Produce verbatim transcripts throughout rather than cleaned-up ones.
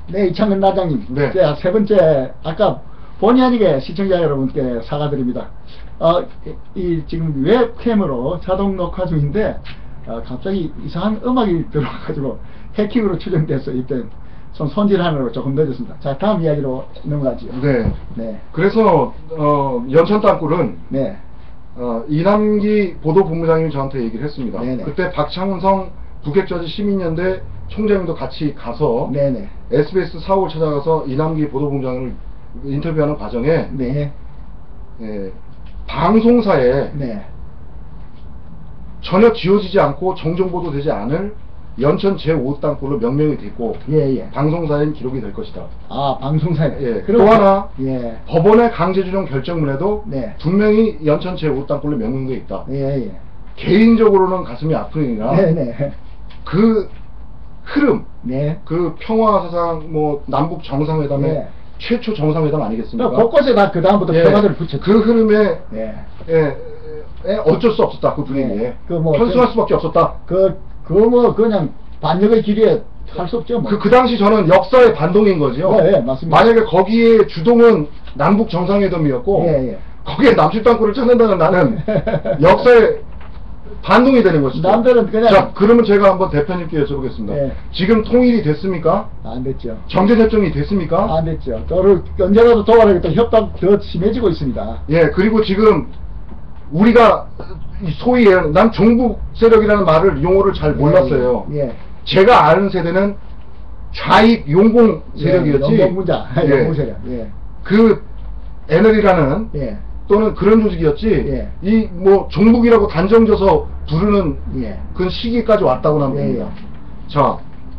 네, 이창근 단장님. 네. 자, 세 번째, 아까 본의 아니게 시청자 여러분께 사과드립니다. 어, 이, 지금 웹캠으로 자동 녹화 중인데, 어, 갑자기 이상한 음악이 들어와가지고 해킹으로 추정돼서 이때 손 손질하느라고 조금 늦었습니다. 자, 다음 이야기로 넘어가죠. 네. 네. 그래서, 어, 연천 땅굴은, 네. 어, 이남기 보도본부장님이 저한테 얘기를 했습니다. 네네. 그때 박창성 북핵저지 시민연대 총장님도 같이 가서 네네. 에스비에스 사옥을 찾아가서 이남기 보도본부장을 인터뷰하는 과정에 네. 예, 방송사에 네. 전혀 지워지지 않고 정정보도되지 않을 연천 제오 땅굴로 명명이 됐고 예, 예. 방송사엔 기록이 될 것이다. 아, 방송사에. 예. 그럼- 또 하나 예. 법원의 강제준용 결정문에도 네. 분명히 연천 제오 땅굴로 명명되어 있다. 예, 예. 개인적으로는 가슴이 아프니라 네네. 그 흐름, 네. 그 평화사상 뭐 남북 정상회담의 네. 최초 정상회담 아니겠습니까? 곳곳에 다 그 다음부터 예, 표가들을 붙였죠. 그 흐름에 예. 예, 예, 어쩔 수 없었다. 그 분위기에 네. 그 뭐 현수할 그- 수밖에 없었다. 그, 그거 뭐, 그냥, 반역의 길이에 할 수 없죠, 뭐. 그, 그 당시 저는 역사의 반동인 거죠. 네, 네, 맞습니다. 만약에 거기에 주동은 남북 정상회담이었고, 예, 예. 거기에 남측 땅굴을 찾는다는 나는 역사의 반동이 되는 것이죠. 남들은 그냥- 자, 그러면 제가 한번 대표님께 여쭤보겠습니다. 예. 지금 통일이 됐습니까? 안 됐죠. 정제협정이 됐습니까? 안 됐죠. 또, 언제라도 도와라겠다 협박 더 심해지고 있습니다. 예, 그리고 지금 우리가 소위 난 종북 세력이라는 말을 용어를 잘 몰랐어요. 예. 예. 제가 아는 세대는 좌익 용공 세력이었지. 예, 용공문자. 예. 용공 세력. 예. 그 에너지라는 예. 또는 그런 조직이었지. 예. 이 뭐 종북이라고 단정져서 부르는 예. 그 시기까지 왔다고 하면 예, 됩니다. 자,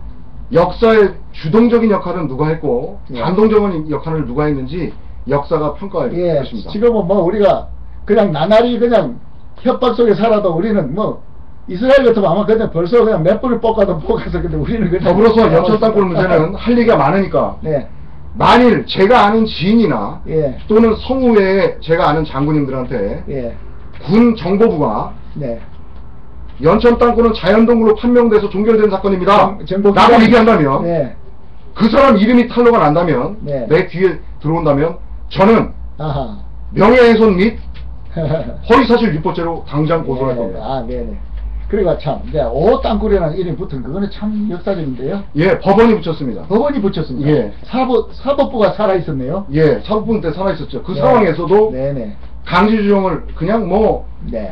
역사의 주동적인 역할은 누가 했고 예. 반동적인 역할을 누가 했는지 역사가 평가할 예. 것입니다. 지금은 뭐 우리가 그냥 나날이 그냥 협박 속에 살아도 우리는 뭐 이스라엘 같으면 아마 그냥 벌써 그냥 몇 분을 뽑아도 뽑아서 근데 우리는 그냥 더불어서 연천 땅굴 문제는 할 얘기가 많으니까 네. 만일 제가 아는 지인이나 예. 또는 성우에 제가 아는 장군님들한테 예. 군 정보부가 네. 연천 땅굴은 자연동굴로 판명돼서 종결된 사건입니다 정- 정보 라고 기관이- 얘기한다면 네. 그 사람 이름이 탄로가 난다면 네. 내 귀에 들어온다면 저는 아하. 명예훼손 및 허위사실 유포죄로 당장 고소할 네. 겁니다. 아, 네네. 그리고 참, 네, 오 땅굴이라는 이름이 붙은 그거는 참 역사적인데요. 예, 법원이 붙였습니다. 법원이 붙였습니다. 예. 사법, 사법부가 살아있었네요. 예, 사법부 때 살아있었죠. 그 네. 상황에서도 네네. 강제주정을 그냥 뭐 네.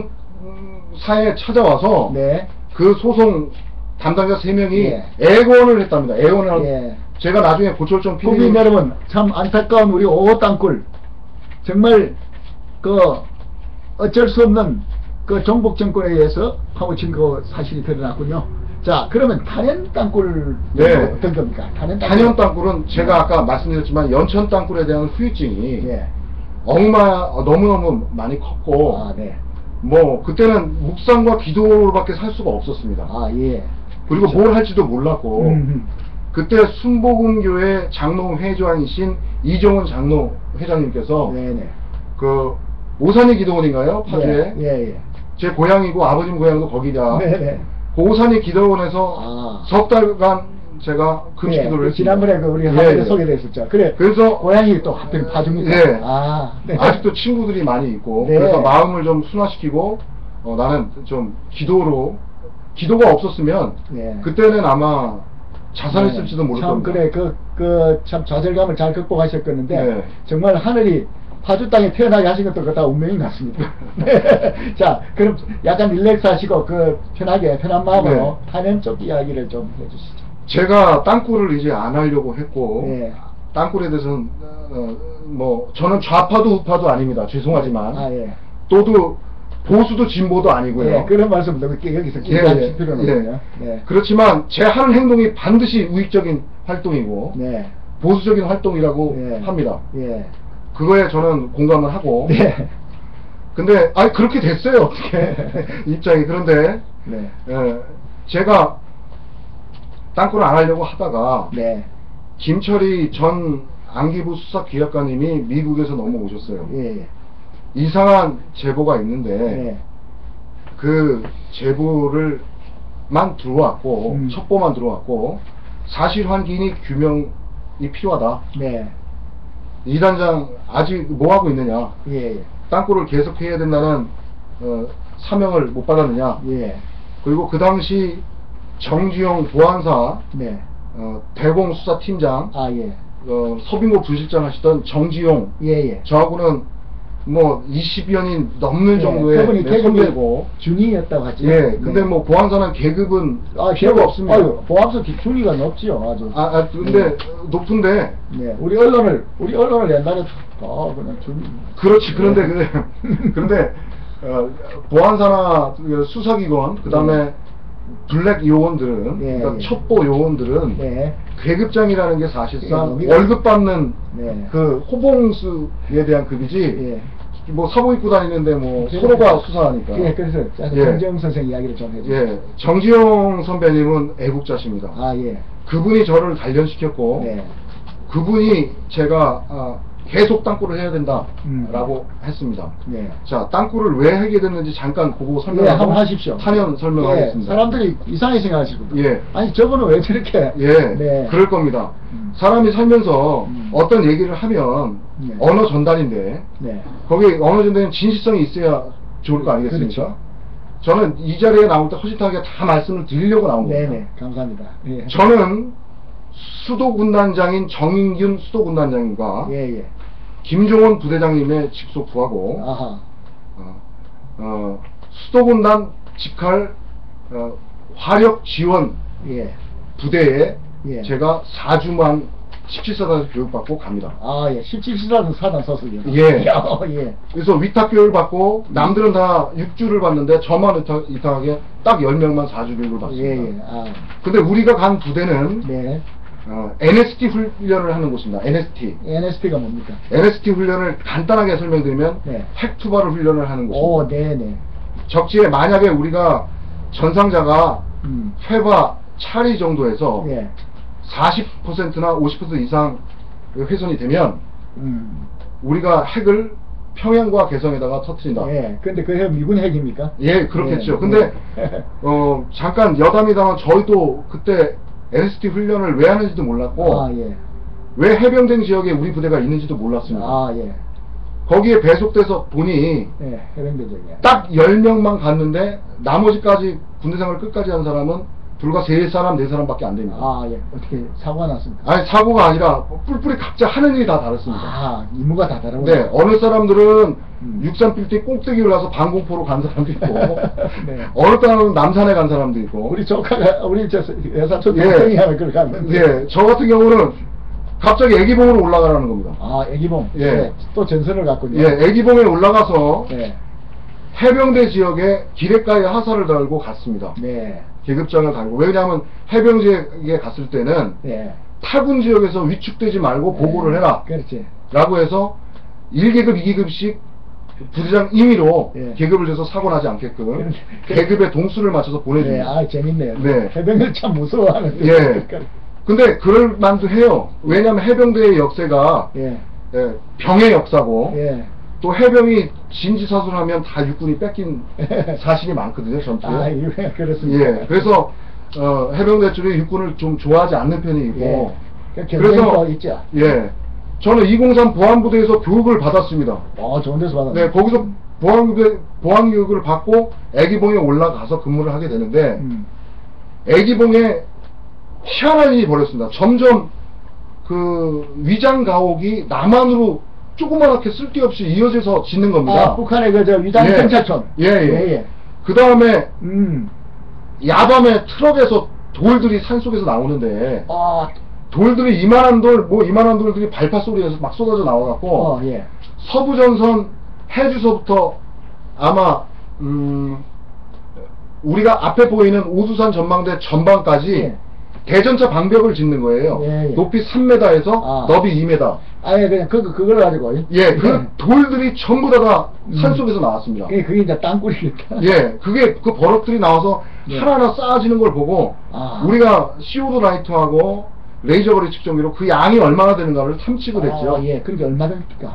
방송사에 찾아와서 네. 그 소송 담당자 세 명이 예. 애원을 했답니다. 애원을 한- 예. 제가 나중에 고철정 국민 피디님 여러분, 참 안타까운 우리 오 땅굴. 정말, 그, 어쩔 수 없는 그 종북 정권에 의해서 파묻힌 그 사실이 드러났군요. 자, 그러면 탄현 땅굴 네. 어떤 겁니까? 탄현 땅굴. 단연 땅굴은 제가 아까 말씀드렸지만 연천 땅굴에 대한 후유증이 예. 엉마 어, 너무너무 많이 컸고 아, 네. 뭐 그때는 묵상과 기도로밖에 살 수가 없었습니다. 아, 예. 그리고 그렇죠. 뭘 할지도 몰랐고 음. 그때 순복음교회 장로 회장이신 이종원 장로 회장님께서 네네. 그 오산이 기도원인가요? 파주에 예, 예, 예. 제 고향이고 아버님 고향도 거기다. 네네. 그 오산이 기도원에서 아. 석 달간 제가 금식 예, 기도를 그 했습니다. 지난번에 그 우리가 예, 화면에 예. 소개됐었죠. 그래. 그래서 고향이 또 하필 파주입니까? 예. 아, 네. 아직도 친구들이 많이 있고 네. 그래서 마음을 좀 순화시키고 어, 나는 좀 기도로 기도가 없었으면 네. 그때는 아마 자살했을지도 모를 참 겁니다. 그래 그 그 참 좌절감을 잘 극복하셨겠는데 네. 정말 하늘이 파주 땅에 태어나게 하신 것도 그거 다 운명인 것 같습니다. 네. 자, 그럼 약간 릴렉스 하시고 그 편하게 편한 마음으로 네. 탄현 쪽 이야기를 좀 해주시죠. 제가 땅굴을 이제 안 하려고 했고 네. 땅굴에 대해서는 어, 뭐 저는 좌파도 우파도 아닙니다. 죄송하지만 아, 예. 또도 보수도 진보도 아니고요. 예, 그런 말씀도 그렇게 여기서 예, 길게 예, 필요는 예. 없네요. 네. 그렇지만 제 하는 행동이 반드시 우익적인 활동이고 네. 보수적인 활동이라고 예. 합니다. 예. 그거에 저는 공감을 하고 네. 근데 아니 그렇게 됐어요. 어떻게 입장이. 그런데 네. 예, 제가 땅굴을 안 하려고 하다가 네. 김철희 전 안기부 수사기획관님이 미국에서 넘어오셨어요. 예. 예. 이상한 제보가 있는데 네. 그 제보를 만 들어왔고 음. 첩보만 들어왔고 사실환기 규명이 필요하다. 네. 이 단장 아직 뭐 하고 있느냐? 예, 예. 땅굴을 계속해야 된다는 어, 사명을 못 받았느냐? 예. 그리고 그 당시 정주영 보안사 네. 어, 대공수사팀장 아, 예. 어, 서빙고 부실장 하시던 정지용 예, 예. 저하고는 뭐 이십여 년이 넘는 예, 정도의 그분이 네, 계급이고 준이였다고 하죠. 예, 근데 네. 뭐 보안사는 계급은 아, 필요가 계급, 없습니다. 아유, 보안사 준이가 높지요, 아주. 아, 아, 근데 네. 높은데 네, 우리 언론을 우리 언론을 옛날에 아 그냥 준. 그렇지. 그런데 네. 그 그런데 어, 보안사나 그 수사기관 그다음에 네. 블랙 요원들은 네, 그러니까 네. 첩보 요원들은 네. 계급장이라는 게 사실상 네, 월급 받는 네. 그 호봉수에 대한 급이지 예. 뭐 사복 입고 다니는데 뭐 그래서- 서로가 수사하니까. 예, 그래서 자, 예. 정재영 선생 이야기를 좀 해주세요. 예, 정지용 선배님은 애국자십니다. 아, 예. 그분이 저를 단련시켰고 네. 그분이 제가 아, 계속 땅굴을 해야 된다라고 음. 했습니다. 네. 자, 땅굴을 왜 하게 됐는지 잠깐 그거 예, 설명하고 한번 하십시오. 탄연 설명하겠습니다. 예, 사람들이 이상하게 생각하실 겁니다. 예. 아니, 저분은 왜 저렇게. 예, 네. 그럴 겁니다. 음. 사람이 살면서 음. 어떤 얘기를 하면 네. 언어 전달인데 네. 거기 언어 전달은 진실성이 있어야 좋을 거 아니겠습니까? 그렇죠. 저는 이 자리에 나올 때 허심탄회하게 다 말씀을 드리려고 나온 겁니다. 네네. 감사합니다. 예. 저는 수도군단장인 정인균 수도군단장님과 예, 예. 김종원 부대장님의 직속 부하고 아하. 어, 어, 수도군단 직할 어, 화력 지원 예. 부대에 예. 제가 사 주만 십칠 사단에서 교육받고 갑니다. 아, 예. 십칠 시라는 사단 썼어요. 예. 야, 예. 그래서 위탁 교육을 받고 남들은 다 육 주를 받는데 저만 위탁, 위탁하게 딱 열 명만 사 주 교육을 받습니다. 예, 예. 아. 근데 우리가 간 부대는 네. 어, 엔에스티 훈련을 하는 곳입니다. 엔에스티. 엔에스피가 뭡니까? 엔에스티 훈련을 간단하게 설명드리면 네. 핵투발을 훈련을 하는 곳입니다. 오, 네네. 적지에 만약에 우리가 전상자가 음. 회바 차리 정도에서 예. 사십 퍼센트나 오십 퍼센트 이상 훼손이 되면 음. 우리가 핵을 평양과 개성에다가 터뜨린다. 예. 근데 그 핵 미군 핵입니까? 예, 그렇겠죠. 예. 근데 예. 어 잠깐 여담이다만 저희도 그때 엔에스티 훈련을 왜 하는지도 몰랐고 아, 예. 왜 해병대 지역에 우리 부대가 있는지도 몰랐습니다. 아, 예. 거기에 배속돼서 보니 예. 해병대적이야. 딱 열 명만 갔는데 나머지까지 군대 생활 끝까지 한 사람은 불과 세 사람, 네 사람밖에 안 됩니다. 아, 예. 어떻게 사고가 났습니까? 아니 사고가 아니라 뿔뿔이 각자 하는 일이 다 다릅니다. 아, 임무가 다 다르구나. 네, 어느 사람들은 음. 육삼 빌딩 꼭대기 올라서 방공포로 간 사람도 있고 네. 어느 사람은 남산에 간 사람도 있고 우리 조카가, 우리 저 여사촌 예. 동생이 하나 그걸 갔는데. 예, 저 같은 경우는 갑자기 애기봉으로 올라가라는 겁니다. 아, 애기봉. 예. 네. 또 전선을 갖군요. 예, 애기봉에 올라가서 네. 해병대 지역에 기뢰가에 하사를 달고 갔습니다. 네. 계급장을 달고. 왜냐하면 해병지에 갔을 때는 네. 타군 지역에서 위축되지 말고 보고를 해라 그렇지. 라고 해서 일 계급, 이 계급씩 부대장 임의로 예. 계급을 줘서 사고 나지 않게끔 그래. 계급의 동수를 맞춰서 네. 보내줍니다. 아, 재밌네요. 네. 해병을 참 무서워하는데. 예. 근데 그럴 만도 해요. 왜냐하면 해병대의 역사가 예. 예, 병의 역사고 예. 또 해병이 진지사술하면 다 육군이 뺏긴 사실이 많거든요, 전투에. 아, 예, 그렇습니다. 예, 그래서 어, 해병대 쪽에 육군을 좀 좋아하지 않는 편이고. 예. 그 그래서 경쟁도 있죠. 예, 저는 이공삼 보안부대에서 교육을 받았습니다. 어, 좋은 데서 받았네. 네, 거기서 보안부대 보안 교육을 받고 애기봉에 올라가서 근무를 하게 되는데 음. 애기봉에 희한한 일이 벌어졌습니다. 점점 그 위장 가옥이 남한으로 조그맣게 쓸데없이 이어져서 짓는 겁니다. 아, 북한의 그 저 위장 예. 경찰촌. 예, 예. 예, 예. 그 다음에 음. 야밤에 트럭에서 돌들이 산속에서 나오는데 아, 돌들이 이만한 돌, 뭐 이만한 돌들이 발파 소리에서 막 쏟아져 나와갖고 어, 예. 서부전선 해주서부터 아마 음 우리가 앞에 보이는 오두산 전망대 전방까지 예. 대전차 방벽을 짓는 거예요. 예, 예. 높이 삼 미터에서 아. 너비 이 미터. 아예 그냥 그 그걸 가지고. 예, 그 돌들이 전부 다가 음. 산속에서 나왔습니다. 그게 그게 이제 땅굴이니까. 예, 그게 그 버럭들이 나와서 예. 하나하나 쌓아지는 걸 보고 아. 우리가 씨오두 라이트하고 레이저 거리 측정기로 그 양이 얼마나 되는가를 탐측을 했죠. 아, 예. 그게 얼마 됩니까?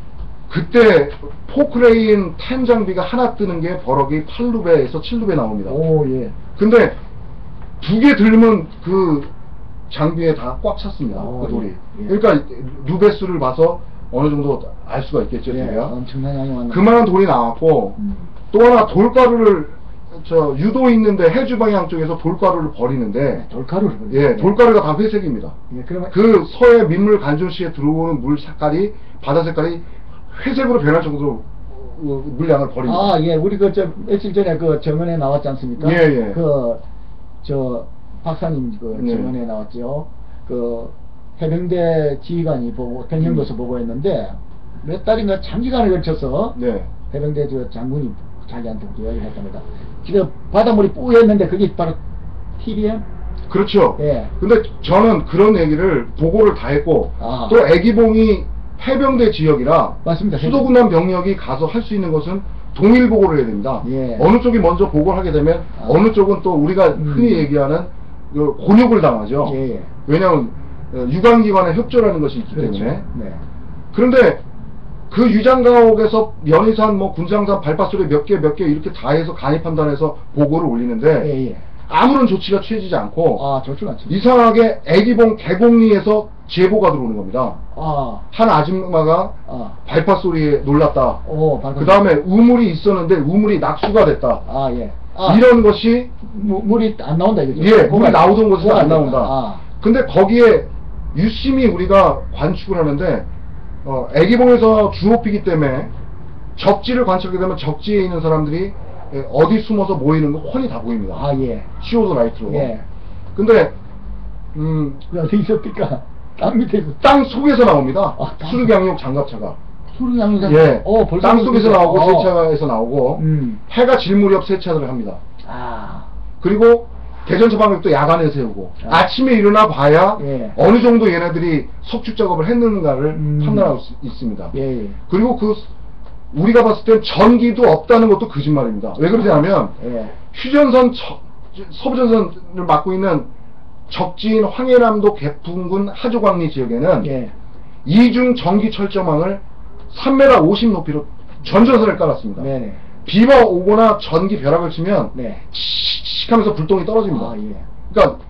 그때 포크레인 텐 장비가 하나 뜨는 게 버럭이 팔 루베에서 칠 루베 나옵니다. 오, 예. 근데 두 개 들면 그 장비에 다 꽉 찼습니다. 오, 그 돌이. 예, 예. 그러니까 누베스를 봐서 어느 정도 알 수가 있겠죠. 예, 제가. 엄청난 양이 왔나. 그만한 돌이 나왔고 음. 또 하나 돌가루를 저 유도 있는데 해주 방향 쪽에서 돌가루를 버리는데 돌가루를. 예, 돌가루가 다 회색입니다. 예, 그러면 그 서해 민물 간조시에 들어오는 물 색깔이 바다 색깔이 회색으로 변할 정도로 어, 물량을 버립니다. 아, 예, 우리 그, 저, 며칠 전에 그 정원에 나왔지 않습니까? 예, 예. 그, 저, 박사님 그 예. 정원에 나왔죠. 그, 해병대 지휘관이 보고, 평양도서 보고했는데, 몇 달인가 장기간에 걸쳐서, 네. 해병대 저 장군이 자기한테 이야기를 했답니다. 지금 바닷물이 뿌였는데, 그게 바로 티비엠? 그렇죠. 예. 근데 저는 그런 얘기를 보고를 다 했고 아. 또 애기봉이 해병대 지역이라 맞습니다. 수도군단 병력이 가서 할 수 있는 것은 동일 보고를 해야 됩니다. 예. 어느 쪽이 먼저 보고를 하게 되면 아. 어느 쪽은 또 우리가 음. 흔히 얘기하는 그 곤욕을 당하죠. 예, 예. 왜냐하면 어, 유관기관에 협조라는 것이 있기 그렇죠. 때문에. 네. 그런데 그 유장가옥에서 연희산, 뭐 군장산, 발파소리 몇 개 몇 개 이렇게 다 해서 간이 판단해서 보고를 올리는데 예, 예. 아무런 조치가 취해지지 않고 아, 좋지가 않죠. 이상하게 애기봉 개곡리에서 제보가 들어오는 겁니다. 아, 한 아줌마가 아. 발파 소리에 놀랐다. 오, 방금. 그 다음에 우물이 있었는데 우물이 낙수가 됐다. 아, 예. 아, 이런 것이 무, 물이 안 나온다 이거죠? 예, 물이 고갈- 나오던 곳에서 안 고갈됐다. 나온다. 아, 근데 거기에 유심히 우리가 관측을 하는데 어, 애기봉에서 주호피기 때문에 적지를 관측하게 되면 적지에 있는 사람들이 예, 어디 숨어서 모이는 거 훤히 다 보입니다. 아, 예. 시오도 라이트로. 예. 근데 음, 그 어디 있었을까? 땅 밑에 있어. 땅 속에서 나옵니다. 아, 땅 수륙양육 장갑차가. 수륙양육. 예. 어, 벌써 땅 속에서 그렇게- 나오고 어. 세차에서 나오고 음. 해가 질 무렵 세차를 합니다. 아, 그리고 대전 처방역도 야간에 세우고 아. 아침에 일어나 봐야 예. 어느 정도 얘네들이 석축 작업을 했는가를 음. 판단할 수 있습니다. 예, 예. 그리고 그 우리가 봤을 땐 전기도 없다는 것도 거짓말입니다. 왜 그러냐면 예. 휴전선 저- 서부전선을 맡고 있는 적지인 황해남도 개풍군 하조광리 지역에는 예. 이중 전기 철조망을 삼 미터 오십 높이로 전전선을 깔았습니다. 네네. 비가 오거나 전기 벼락을 치면 네. 칙칙 하면서 불똥이 떨어집니다. 아, 예. 그러니까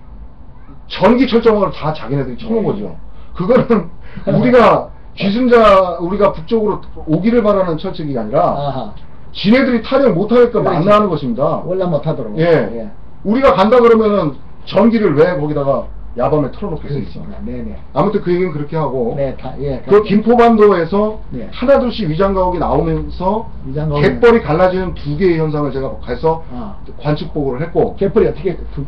전기 철조망을 다 자기네들이 쳐놓은 네. 거죠. 그거는 우리가 기승자 우리가 북쪽으로 오기를 바라는 철책이 아니라 아하. 지네들이 타령 못하게끔 그렇지. 만나는 것입니다. 원래 못하도록. 예. 우리가 간다 그러면은 전기를 왜 거기다가 야밤에 틀어놓겠습니까? 그렇습니다. 네네. 아무튼 그 얘기는 그렇게 하고 네, 다, 예. 그 김포반도에서 네. 하나둘씩 위장가옥이 나오면서 위장가옥이- 갯벌이 갈라지는 두 개의 현상을 제가 가서 아. 관측 보고를 했고 갯벌이 어떻게, 두,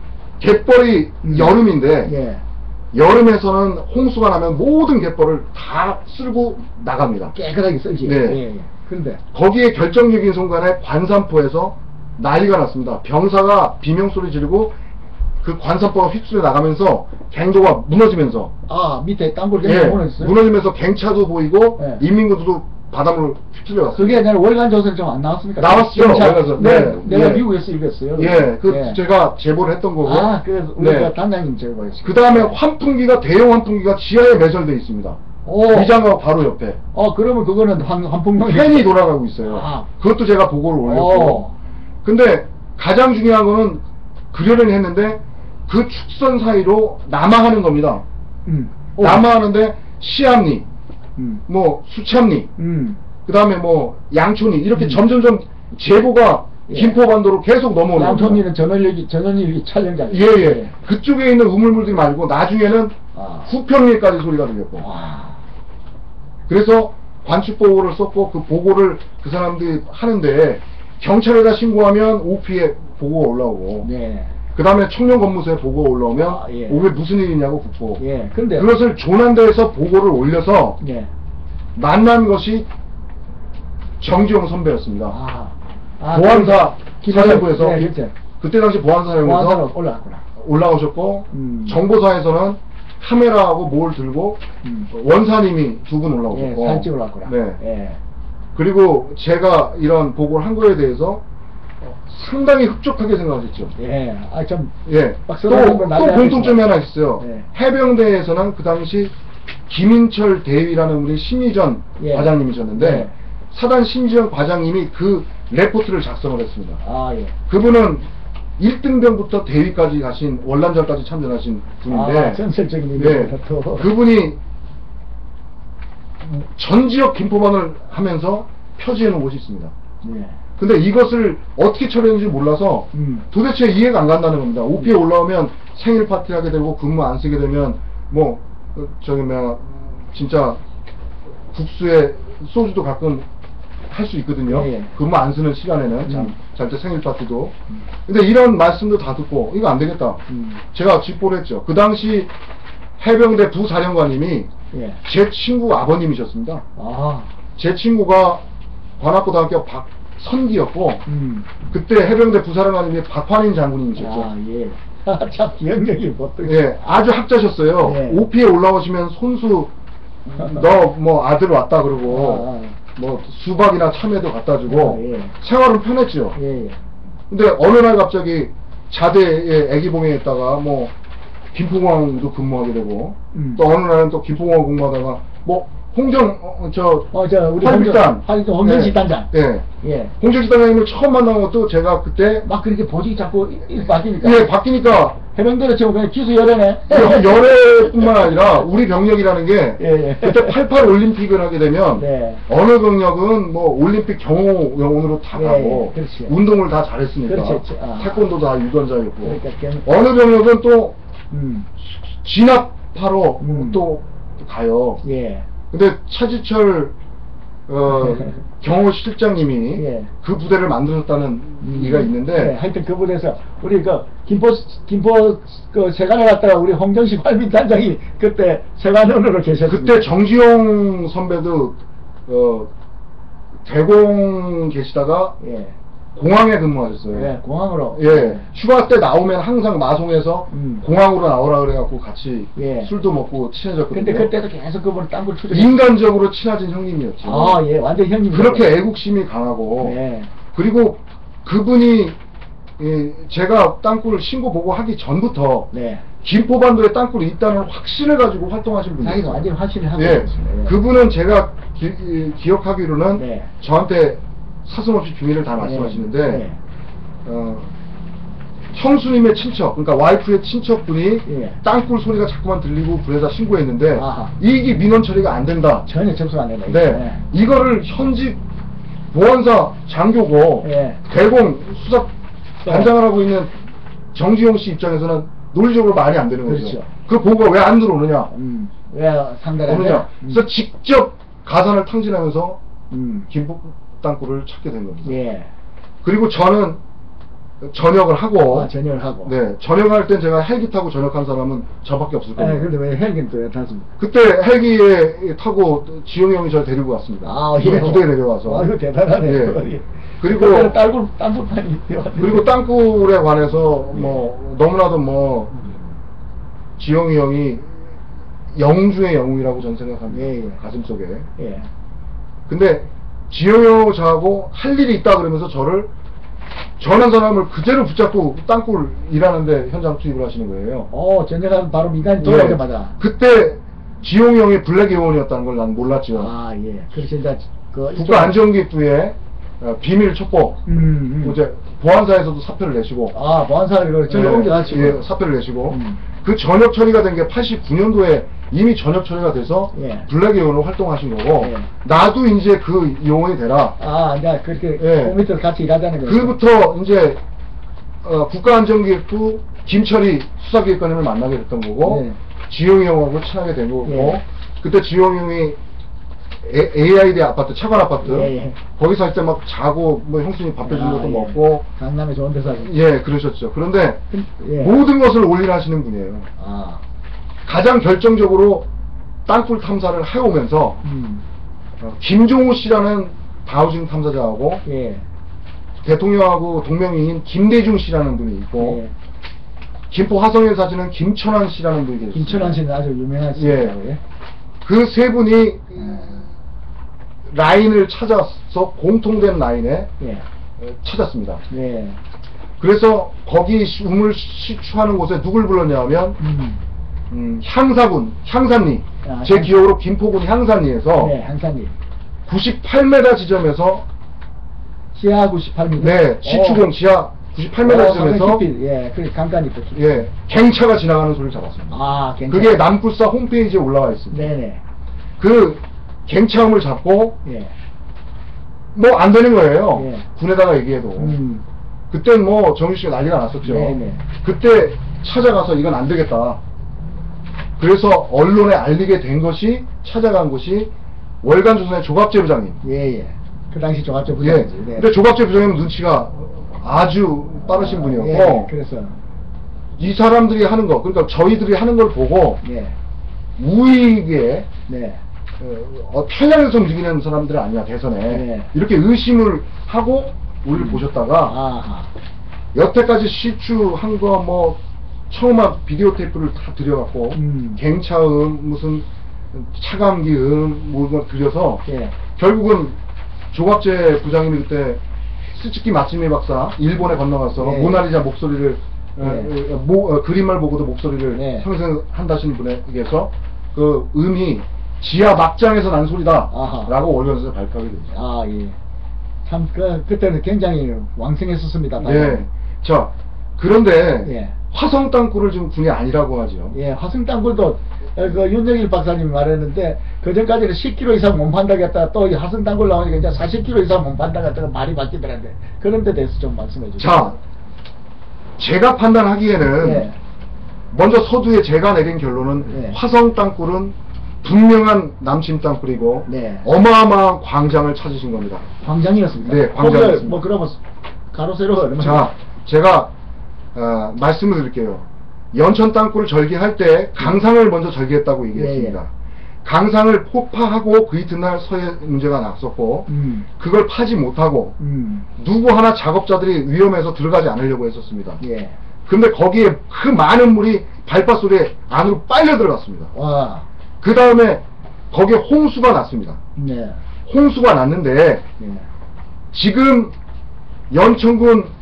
갯벌이 음. 여름인데 예. 여름에서는 홍수가 나면 모든 갯벌을 다 쓸고 나갑니다. 깨끗하게 쓰지. 네. 예, 예. 근데, 거기에 결정적인 순간에 관산포에서 난리가 났습니다. 병사가 비명소리 지르고 그 관산포가 휩쓸려 나가면서 갱도가 무너지면서 아, 밑에 땅굴 예, 갱 무너졌어요? 무너지면서 갱차도 보이고 네. 인민군들도 바닷물로 휩쓸려 갔어요. 그게 내가 월간 조선 좀 안 나왔습니까? 나왔죠, 경찰- 월간조선. 네, 네, 내가 예. 미국에서 읽었어요. 예, 그 예. 제가 제보를 했던 거고. 아, 그래서 우리가 네. 단장님 제보했어요. 그 다음에 환풍기가 대형 환풍기가 지하에 매설되어 있습니다. 오. 위장가옥 바로 옆에 어, 그러면 그거는 한, 한풍경. 팬이 돌아가고 있어요. 아. 그것도 제가 보고를 올렸고. 어. 근데 가장 중요한 거는 그려려니 했는데 그 축선 사이로 남하하는 겁니다. 음. 오. 남하하는데 시암리, 음. 뭐 수참리, 음. 그 다음에 뭐 양촌리 이렇게 음. 점점점 제보가 예. 김포반도로 계속 넘어오는 겁니다. 양촌리는 전원일기, 전원일기 촬영장. 예, 예. 그쪽에 있는 우물물들이 말고 나중에는 아. 후평리까지 소리가 들렸고. 와. 그래서 관측 보고를 썼고 그 보고를 그 사람들이 하는데 경찰에다 신고하면 오피에 보고가 올라오고 네. 그 다음에 청년검무소에 보고가 올라오면 아, 예. 오게 무슨 일이냐고 국보. 예. 근데. 그것을 조난대에서 보고를 올려서 예. 만난 것이 정지용 선배였습니다. 아. 아, 보안사 그- 사령부에서 네, 그렇죠. 그때 당시 보안사 사령부에서 보안사로 올라갔구나. 올라오셨고 음. 정보사에서는 카메라하고 뭘 들고 음. 원사님이 두 분 예, 올라오셨고 사진 찍으러 갔구나. 네. 예. 그리고 제가 이런 보고를 한 거에 대해서 상당히 흡족하게 생각하셨죠. 예. 아, 좀. 예. 막 또, 써놓은 거 또 난리 공통점이 나겠지만. 하나 있어요. 예. 해병대에서는 그 당시 김인철 대위라는 우리 심의전 예. 과장님이셨는데 예. 사단 심의전 과장님이 그 레포트를 작성을 했습니다. 아, 예. 그분은 일 등병부터 대위까지 가신 월남전까지 참전하신 분인데 아, 전설적인 네, 인물이다, 또. 그분이 전 지역 김포반을 하면서 표지해 놓은 곳이 있습니다. 네. 근데 이것을 어떻게 처리했는지 몰라서 음. 도대체 이해가 안 간다는 겁니다. 오피에 올라오면 생일 파티 하게 되고 근무 안 쓰게 되면 뭐 어, 저기 뭐 진짜 국수에 소주도 가끔 할 수 있거든요. 예, 예. 근무 안 쓰는 시간에는 음. 참 잘때 생일 파티도. 근데 이런 말씀도 다 듣고 이거 안 되겠다. 음. 제가 직보를 했죠. 그 당시 해병대 부사령관님이 예. 제 친구 아버님이셨습니다. 아. 제 친구가 관악고등학교 박선기였고 음. 그때 해병대 부사령관님이 박환인 장군님이셨죠. 아, 예. 참 기억력이 보통. 예, 아주 학자셨어요. 예. 오피에 올라오시면 손수 너 뭐 아들 왔다 그러고 아, 아. 뭐 수박이나 참외도 갖다 주고 아, 예. 생활은 편했죠. 예, 예. 근데 어느 날 갑자기 자대에 애기봉에 있다가 뭐 김포공항도 근무하게 되고 음. 또 어느 날은 또 김포공항 근무하다가 뭐 홍정 어, 저 어, 저, 우리 활극단 홍정, 홍정식 단장. 예. 예. 홍정식 단장님을 처음 만난 것도 제가 그때 막 그렇게 보직이 자꾸 이- 이- 바뀌니까. 예 바뀌니까 해병대로 치면 그냥 기수 열애네. 열애뿐만 아니라 우리 병력이라는 게 예, 예. 그때 팔십팔 올림픽을 하게 되면 네. 어느 병력은 뭐 올림픽 경호원으로 다 예, 가고 예, 그렇지. 운동을 다 잘했으니까 그렇지, 그렇지. 아. 태권도 다 유전자였고 그러니까 걔는- 어느 병력은 또 음. 진압하러 음. 또 가요. 예. 근데 차지철 어, 경호실장님이 예. 그 부대를 만들었다는 얘기가 있는데 네, 하여튼 그 부대에서 우리 그 김포 김포 그 세관에 갔다가 우리 홍정식 활민 단장이 그때 세관원으로 계셨습니다. 그때 정지용 선배도 어, 대공 계시다가 예. 공항에 근무하셨어요. 예, 공항으로. 예, 휴가 때 나오면 항상 마송에서 음. 공항으로 나오라 그래갖고 같이 예. 술도 먹고 친해졌거든요. 근데 그때도 계속 그분은 땅굴 추적. 인간적으로 친해진 형님이었죠. 아, 예, 완전 형님. 그렇게 애국심이 강하고 네. 그리고 그분이 예, 제가 땅굴 신고 보고 하기 전부터 네. 김포반도에 땅굴이 있다는 확신을 가지고 활동하신 분이에요. 자기가 완전 확신을 하고 예, 있습니다. 예. 그분은 제가 기, 이, 기억하기로는 네. 저한테 사슴없이 비밀을 다 말씀하시는데 네. 어, 형수님의 친척, 그러니까 와이프의 친척분이 예. 땅굴 소리가 자꾸만 들리고 불에다 신고했는데 아하. 이게 민원 처리가 안 된다. 전혀 접수가 안 된다. 네, 이거를 현직 보안사 장교고 예. 대공 수사 단장을 하고 있는 정지용 씨 입장에서는 논리적으로 말이 안 되는 거죠. 그렇죠. 그 보고가 왜 안 들어오느냐? 음. 왜 상대가 오느냐? 그래서 직접 가산을 탕진하면서 음. 김포 땅굴을 찾게 된 겁니다. 예. 그리고 저는 전역을 하고, 아, 전역을 하고. 네, 전역할 땐 제가 헬기 타고 전역한 사람은 저밖에 없을 겁니다. 네, 근데 왜 헬기는 또왜 탔습니까? 그때 헬기에 타고 지용이 형이 저를 데리고 왔습니다. 아, 우리 예. 부대에 내려와서. 아, 이거 대단하네. 예. 그리고 그리고 땅굴 땅굴판이 그리고 땅굴에 관해서 뭐 너무나도 뭐 지용이 형이 영웅 중의 영웅이라고 저는 생각합니다. 예, 예. 가슴속에. 예. 근데 지용이 형 저하고 할 일이 있다 그러면서 저를 전한 사람을 그대로 붙잡고 땅굴 일하는데 현장 투입을 하시는 거예요. 어, 전쟁하면 바로 민간이 네. 돌아오자마자. 그때 지용이 형이 블랙 요원이었다는 걸 난 몰랐죠. 아, 예. 그래서 이제 그 국가안전기부에 어, 비밀 첩보, 음, 음. 이제 보안사에서도 사표를 내시고, 아, 보안사를 저기 네, 옮겨가지고. 예, 사표를 내시고, 음. 그 전역 처리가 된 게 팔십구 년도에 이미 전역 처리가 돼서 예. 블랙 요원으로 활동하신 거고, 예. 나도 이제 그 요원이 되라. 아, 이제 그렇게 예. 그 밑에서 같이 일하자는 거예요. 그부터 이제 어, 국가안전기획부 김철희 수사기획관님을 만나게 됐던 거고, 예. 지용이 형하고 친하게 된 거고, 예. 그때 지용이 형이 에- 에이아이디 아파트, 차관 아파트, 예, 예. 거기서 할 때 막 자고, 뭐 형수님 밥 해준 아, 것도 예. 먹고, 강남에 좋은 데서. 예, 그러셨죠. 그런데 예. 모든 것을 올인하시는 분이에요. 아, 가장 결정적으로 땅굴 탐사를 해오면서, 음. 어, 김종우 씨라는 다우징 탐사자하고, 예. 대통령하고 동명이인 김대중 씨라는 분이 있고, 예. 김포 화성에 사시는 김천환 씨라는 분이 계십니다. 김천환 씨는 아주 유명한 예. 씨라고. 예. 그 세 분이 라인을 찾아서 공통된 라인에 예. 어, 찾았습니다. 예. 그래서 거기 시- 우물 시추하는 곳에 누굴 불렀냐 하면 음. 음, 향사군, 향산리, 아, 제 향- 기억으로 김포군 향산리에서 네, 항산이. 구십팔 미터 지점에서 지하 구십팔 미터. 네, 시추공 지하 구십팔 미터쯤에서 어, 깊이, 예, 그래 강간이 또 깊이. 예, 갱차가 지나가는 소리를 잡았습니다. 아, 괜찮. 그게 남불사 홈페이지에 올라와 있습니다. 네네. 그 갱차음을 잡고 예. 뭐 안 되는 거예요. 예. 군에다가 얘기해도. 음. 그땐 뭐 정유 씨가 난리가 났었죠. 네네. 그때 찾아가서 이건 안 되겠다. 그래서 언론에 알리게 된 것이 찾아간 곳이 월간조선의 조갑재 부장님. 예, 예. 그 당시 조갑재 예. 부장이지. 네. 근데 조갑재 부장님 눈치가 아주 빠르신 아, 분이었고, 예, 그래서. 이 사람들이 하는 거, 그러니까 저희들이 하는 걸 보고 예. 우익에 네. 어, 편향해서 움직이는 사람들은 아니야 대선에. 네. 이렇게 의심을 하고 우리를 음. 보셨다가 아하. 여태까지 시추한 거 뭐 처음 한 비디오 테이프를 다 들여갖고 음. 갱차음 무슨 차감기음 뭐가 들여서 예. 결국은 조갑재 부장님이 그때 스즈키 마츠미 박사 일본에 건너가서 네. 모나리자 목소리를 네. 어, 어, 모, 어, 그림만 보고도 목소리를 네. 형성한다신 분에게서 그 음이 지하 막장에서 난 소리다 아하. 라고 월간에서 발표하게 됐죠. 아, 예. 참, 그, 그때는 굉장히 왕성했었습니다. 예. 자, 그런데 예. 화성 땅굴을 지금 군이 아니라고 하죠. 예, 화성땅굴도 그 윤석일 박사님이 말했는데 그 전까지는 십 킬로미터 이상 못 판다겠다. 또 이 화성땅굴 나오니까 이제 사십 킬로미터 이상 못 판다겠다가 말이 바뀌더라는데 그런 데 대해서 좀 말씀해 주세요. 자, 제가 판단하기에는 예. 먼저 서두에 제가 내린 결론은 네. 화성 땅굴은 분명한 남침 땅굴이고 네. 어마어마한 광장을 찾으신 겁니다. 광장이었습니다. 네, 광장이었습니다. 뭐 그러면 가로세로 얼마나? 자, 제가 어, 말씀을 드릴게요. 연천 땅굴을 절개할 때 강상을 먼저 절개했다고 얘기했습니다. 예, 예. 강상을 포파하고 그 이튿날 서해 문제가 났었고 음. 그걸 파지 못하고 음. 누구 하나 작업자들이 위험해서 들어가지 않으려고 했었습니다. 예. 근데 거기에 그 많은 물이 발바소리에 안으로 빨려 들어갔습니다. 와. 그 다음에 거기에 홍수가 났습니다. 네. 홍수가 났는데 예. 지금 연천군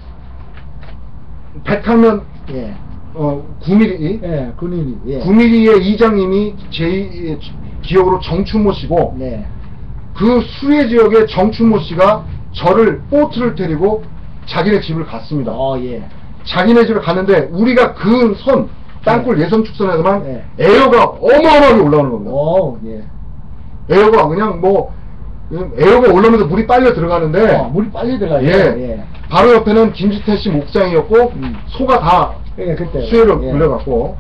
백학면 예. 어, 구 밀리미터 예. 군인이. 예. 구 밀리미터의 이장님이 제 기억으로 정춘모 씨고 네. 그 수해 지역에 정춘모 씨가 저를 보트를 데리고 자기네 집을 갔습니다. 어, 예. 자기네 집을 갔는데 우리가 그 선 땅굴 예선 축선에서만 네. 에어가 어마어마하게 올라오는 겁니다. 오, 예. 에어가 그냥 뭐 에어가 올라오면서 물이 빨려 들어가는데 어, 물이 빨리 들어가요. 예, 예. 바로 옆에는 김지태 씨 목장이었고 음. 소가 다 예, 그때. 수해로 예. 불려갔고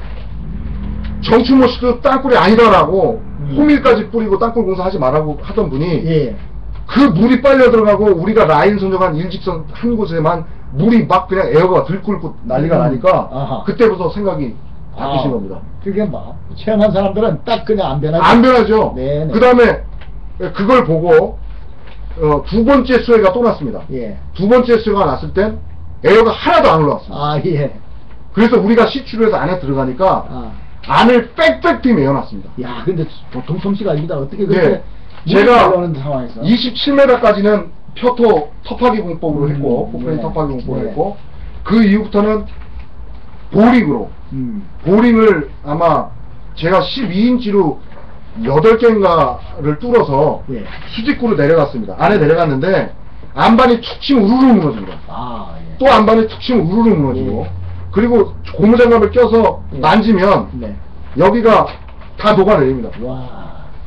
정춘모 씨도 땅굴이 아니다라고 음. 호밀까지 뿌리고 땅굴 공사하지 말라고 하던 분이 예. 그 물이 빨려 들어가고 우리가 라인 선정한 일직선 한 곳에만 물이 막 그냥 에어가 들끓고 난리가 음. 나니까 아하. 그때부터 생각이 바뀌신 아, 겁니다. 그게 뭐 체험한 사람들은 딱 그냥 안 변하죠. 안 변하죠. 네, 네. 그 다음에 그걸 보고 어, 두 번째 수해가 또 났습니다. 예. 두 번째 수해가 났을 땐 에어가 하나도 안 올라왔습니다. 아, 예. 그래서 우리가 시추를 해서 안에 들어가니까 아. 안을 빽빽히 메워놨습니다. 야, 근데 보통 솜씨가 아닙니다. 어떻게 예. 그렇게 제가 올라오는 상황에서. 이십칠 미터까지는 표토 터파기 공법으로 음, 했고 포프레인 네. 터파기 공법으로 네. 했고 그 이후부터는 보링으로 음. 보링을 아마 제가 십이 인치로 여덟 개인가를 뚫어서 예. 수직구로 내려갔습니다. 안에 내려갔는데 안반이 툭 치면 우르르 무너집니다. 아, 예. 또 안반이 툭 치면 우르르 무너지고 예. 그리고 고무장갑을 껴서 예. 만지면 네. 여기가 다 녹아내립니다. 와.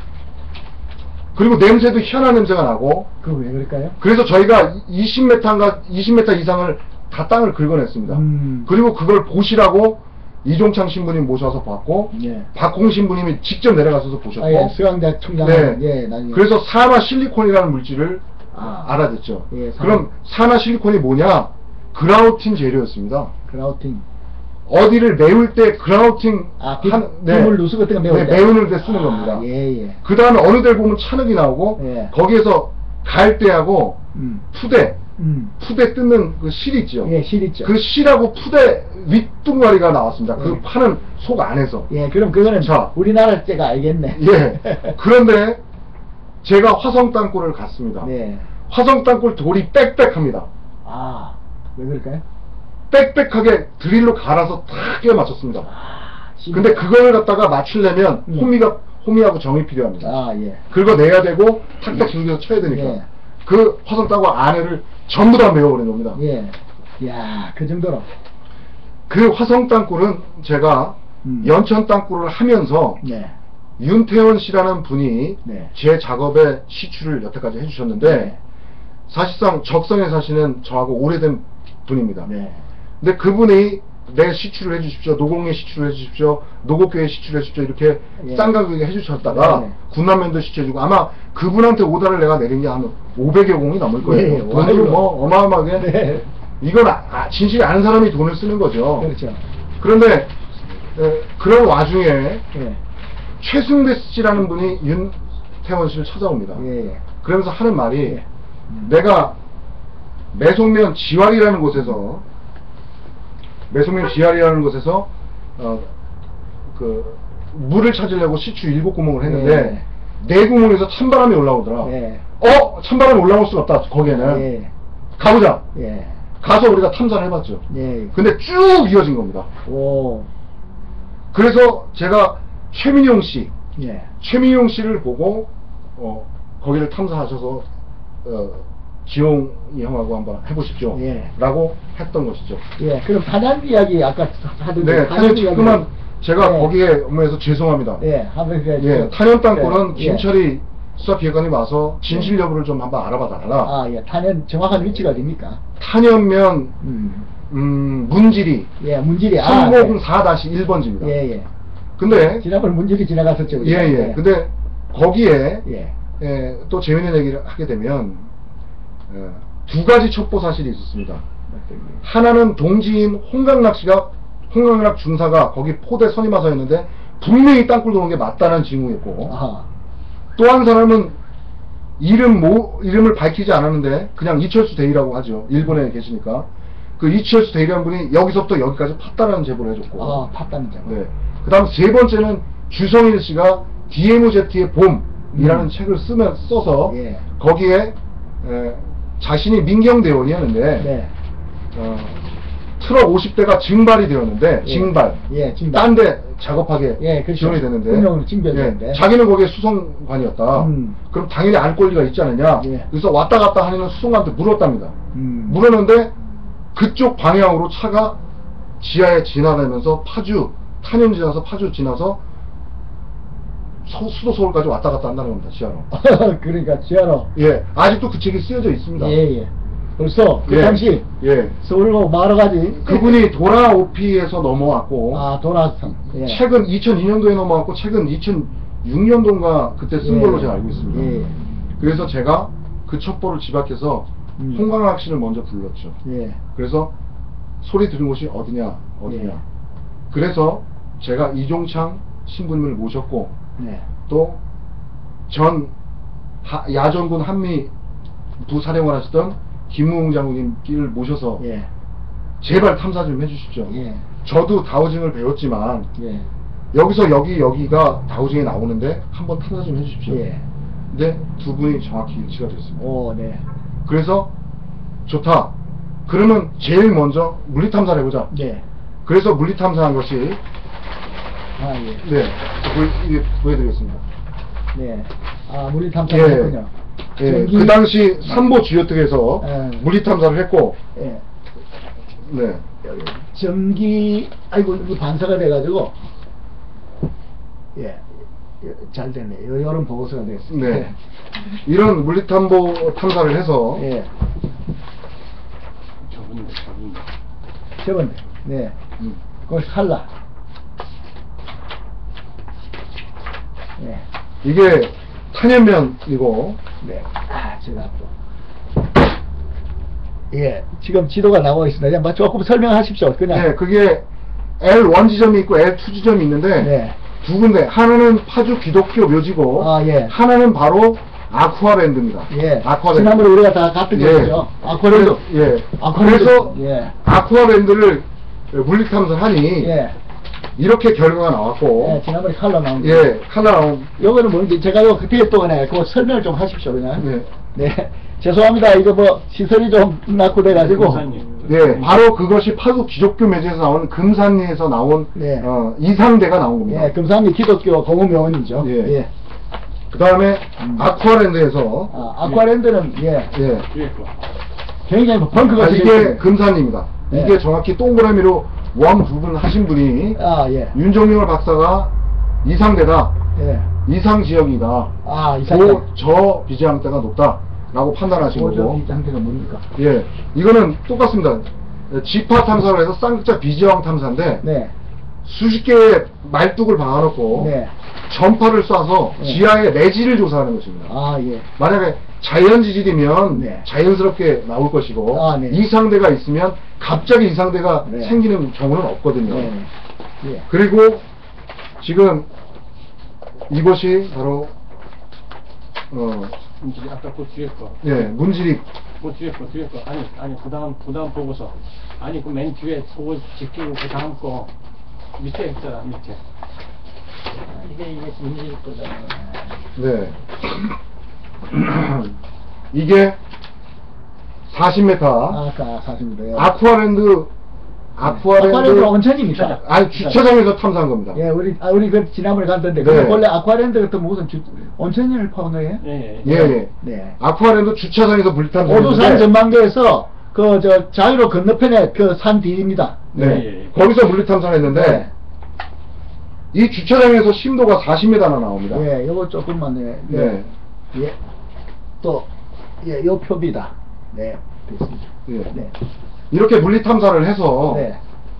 그리고 냄새도 희한한 냄새가 나고 그거 왜 그럴까요? 그래서 저희가 이십 미터인가 이십 미터 이상을 다 땅을 긁어냈습니다. 음. 그리고 그걸 보시라고 이종창 신부님 모셔서 봤고 예. 박홍 신부님이 직접 내려가서 보셨고 아, 예. 수양대 총장. 네. 예, 나중에. 그래서 산화 실리콘이라는 물질을 아. 알아듣죠. 예, 산화. 그럼 산화 실리콘이 뭐냐? 그라우틴 재료였습니다. 그라우팅. 어디를 메울 때 그라우팅 아, 빗- 빗물 누수 같은 거 메울 네, 때? 메우는 데 쓰는 아, 겁니다. 예, 예. 그 다음에 어느 데 보면 찬흙이 나오고 예. 거기에서 갈대하고 음. 푸대 음. 푸대 뜯는 그 실 있죠. 예, 실 있죠. 그 실하고 푸대 윗둥가리가 나왔습니다. 그 예. 파는 속 안에서. 예, 그럼 그거는 자. 우리나라 때가 알겠네. 예. 그런데 제가 화성 땅굴을 갔습니다. 네. 화성 땅굴 돌이 빽빽합니다. 아, 왜 그럴까요? 빽빽하게 드릴로 갈아서 탁 끼워 맞췄습니다. 아, 근데 그걸 갖다가 맞추려면 음. 호미가 호미하고 정이 필요합니다. 아, 예. 긁어내야 되고 탁탁 당겨서 쳐야 되니까 예. 그 화성 땅굴 안에를 전부 다 메워버린 겁니다. 예. 이야, 그 정도로. 그 화성 땅굴은 제가 음. 연천 땅굴을 하면서 네. 윤태원 씨라는 분이 네. 제 작업에 시추를 여태까지 해주셨는데 네. 사실상 적성에 사시는 저하고 오래된 분입니다. 네. 근데 그분이 내 시추를 해주십시오, 노공의 시추를 해주십시오, 노곡교회 시추를 해주십시오 이렇게 예. 싼 가격에 해주셨다가 네. 군남면도 시추해주고 아마 그분한테 오다를 내가 내린 게 한 오백여 공이 넘을 거예요. 예, 돈으로 와이로. 뭐 어마어마하게 네. 이건 아, 아, 진실이 아는 사람이 돈을 쓰는 거죠. 그렇죠. 그런데 에, 그런 와중에 예. 최승대 씨라는 분이 윤태원 씨를 찾아옵니다. 예. 예. 그러면서 하는 말이 예. 음. 내가 매송면 지활이라는 곳에서 매송면 지활이라는 곳에서 어, 그 물을 찾으려고 시추 일곱 구멍을 했는데 네 구멍에서 찬바람이 올라오더라. 예. 어? 찬바람이 올라올 수가 없다 거기에는. 예. 가보자. 예. 가서 우리가 탐사를 해봤죠. 예. 근데 쭉 이어진 겁니다. 오. 그래서 제가 최민용 씨, 예. 최민용 씨를 보고 어, 거기를 탐사하셔서 어, 지용이 형하고 한번 해보십시오. 예. 라고 했던 것이죠. 예. 그럼 탄양 이야기 아까 하던 네, 탄양 탄현 지금은 이야기. 제가 예. 거기에 업무해서 죄송합니다. 예. 한번 그 예, 탄현 땅굴은 예. 김철희 수사기획관이 와서 진실 여부를 좀 한번 알아봐 달라. 아, 예. 탄현 정확한 위치가 어딥니까? 탄현면 음. 음, 문지리 예, 문질이 아. 삼공사 일 번지입니다. 예, 예. 근데 지난번 문질이 지나갔었죠. 예, 예. 근데 거기에 예. 예, 또 재미있는 얘기를 하게 되면 예, 두 가지 첩보 사실이 있었습니다. 하나는 동지인 홍강락 씨가 홍강락 중사가 거기 포대 선임하사였는데 분명히 땅굴 도는 게 맞다는 징후였고 아하. 또 한 사람은 이름 모 이름을 밝히지 않았는데 그냥 이철수 대위라고 하죠. 일본에 계시니까 그 이철수 대위라는 분이 여기서부터 여기까지 팠다라는 제보를 해줬고 아, 팠다는 점. 네. 그 다음 세 번째는 주성일 씨가 디엠오제이의 봄이라는 음. 책을 쓰면 써서 예. 거기에 에, 자신이 민경대원이었는데 네. 어, 트럭 오십 대가 증발이 되었는데 예. 증발 예, 증발. 딴 데 작업하게 예, 그렇죠. 지원이 됐는데 분명히 징별되는데. 예, 자기는 거기에 수송관이었다. 음. 그럼 당연히 알 권리가 있지 않느냐. 예. 그래서 왔다 갔다 하는 수송관한테 물었답니다. 음. 물었는데 그쪽 방향으로 차가 지하에 지나다니면서 파주 탄현 지나서 파주 지나서 서, 수도 서울까지 왔다 갔다 한다는 겁니다. 지하로. 그러니까 지하로. 예, 아직도 그 책이 쓰여져 있습니다. 예, 예. 벌써 그 예, 당시 예. 서울로 마러 가지. 그분이 도라오피에서 넘어왔고 아, 돌아서. 예. 최근 이천이 년도에 넘어왔고 최근 이천육 년도인가 그때 쓴 예. 걸로 제가 알고 있습니다. 예. 그래서 제가 그 첩보를 집약해서 음. 홍강학 씨를 먼저 불렀죠. 예. 그래서 소리 들은 곳이 어디냐 어디냐. 예. 그래서 제가 이종창 신부님을 모셨고 네. 또 전 야전군 한미 부사령관 하시던 김무웅 장군님을 모셔서 예. 제발 탐사 좀 해주십시오. 예. 저도 다우징을 배웠지만 예. 여기서 여기 여기가 다우징에 나오는데 한번 탐사 좀 해주십시오. 예. 근데 두 분이 정확히 일치가 됐습니다. 오, 네. 그래서 좋다. 그러면 제일 먼저 물리 탐사를 해보자. 네. 그래서 물리 탐사한 것이 아, 예. 네, 보, 이게 보여드리겠습니다. 네. 아, 물리 탐사했군요. 예, 전기- 그 당시 삼보 주요특에서 예. 물리 탐사를 했고, 예. 네, 여기 전기, 아이고, 이거 반사가 돼가지고, 예. 예, 잘 됐네. 요, 요런 보고서가 됐습니다. 네, 이런 물리 탐보 탐사를 해서 예. 저분인데, 저분인데. 저번에, 네. 음, 거기 칼라. 네. 이게 탄현면이고, 네. 아, 제가 또. 예. 지금 지도가 나와 있습니다. 그냥 뭐 조금 설명하십시오. 그냥. 네, 그게 엘 원 지점이 있고 엘 투 지점이 있는데 네. 두 군데, 하나는 파주 기독교 묘지고 아, 예. 하나는 바로 아쿠아랜드입니다. 예. 아쿠아랜드. 지난번에 우리가 다 갔던 예. 거죠. 아쿠아랜드. 예. 아쿠아랜드. 그래서 예. 아쿠아랜드를 물리 탐사하니 예. 이렇게 결과가 나왔고, 예. 지난번에 칼라 나온 거. 예, 칼라 나온, 요거는 뭔지 제가 요 그때 또 그냥 그거 설명을 좀 하십시오. 그냥. 네. 네. 죄송합니다. 이거 뭐 시설이 좀 낙후돼가지고. 금산님. 네, 바로 그것이 파주 기독교 묘지에서 나온 금산리에서 나온 네. 어, 이상대가 나온 겁니다. 예. 금산리 기독교 공무묘원이죠. 예. 예. 그 다음에 음. 아쿠아랜드에서 아, 아쿠아랜드는 예. 예, 뒤에 거. 굉장히 뭐 벙커가 아, 되어 이게 있군요. 금산입니다. 네. 이게 정확히 동그라미로 원 부분 하신 분이 아, 예. 윤정열 박사가 이상대다, 예. 이상 지역이다, 아, 이상대. 고저 비지항대가 높다라고 판단하신 고저 거고. 비지항대가 뭡니까? 예, 이거는 똑같습니다. 지파 탐사로 해서 쌍극자 비지형 탐사인데 네. 수십 개의 말뚝을 박아놓고 네. 전파를 쏴서 네. 지하의 내지를 조사하는 것입니다. 아, 예. 만약에 자연지질이면 네. 자연스럽게 나올 것이고 아, 네. 이상대가 있으면 갑자기 이상대가 네. 생기는 경우는 없거든요. 네. 예. 그리고 지금 이것이 바로 어, 문질이 아까 그 뒤에 거. 예, 문지리. 그 뒤에 거, 뒤에 거. 아니, 아니, 그 다음, 그 다음 보고서. 아니, 그 맨 뒤에 보고 지키고 그 다음 거. 밑에 있잖아, 밑에. 이게, 이게 문제일 거잖아. 네. 이게 사십 미터 아, 아까 사십 미터. 예. 아쿠아랜드 아쿠아랜드 아쿠아랜드 온천입니까? 아니 주차장에서 탐사한 겁니다. 예, 우리, 아, 우리 그 지난번에 갔던데. 네. 그 원래 아쿠아랜드 같은 무슨 주, 온천을 파는 거예요? 예, 예. 예, 예. 네. 아쿠아랜드 주차장에서 물탐사. 오두산 전망대에서 그 저 자유로 건너편에 그 산 뒤입니다. 네. 예, 예. 거기서 물탐사를 했는데 네. 이 주차장에서 심도가 사십 미터나 나옵니다. 예, 요거 조금만 네. 네. 예. 또 예, 요 표비다. 네. 됐습니다. 예. 네. 이렇게 물리 탐사를 해서 네.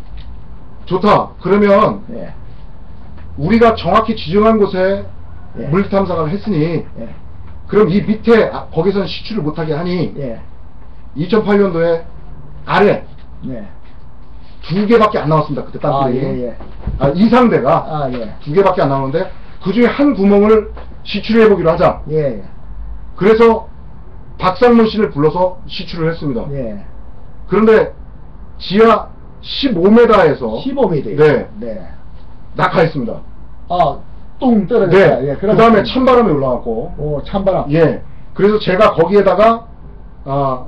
좋다. 그러면 네. 우리가 정확히 지정한 곳에 예. 물리 탐사를 했으니 예. 그럼 이 밑에 아, 거기서는 시추를 못하게 하니 예. 이천팔 년도에 아래 네. 두 개밖에 안 나왔습니다. 그때 아, 땅굴이. 예, 예. 아, 이상대가 아, 예. 두 개밖에 안 나오는데 그 중에 한 구멍을 시추를 해보기로 하자. 예. 그래서 박상문 씨를 불러서 시추를 했습니다. 예. 그런데 지하 십오 미터에서 십오 미터. 네, 네. 낙하했습니다. 아, 뚱 떨어졌다. 네. 예. 그 다음에 찬바람이 올라왔고. 오, 찬바람. 예. 그래서 제가 거기에다가 아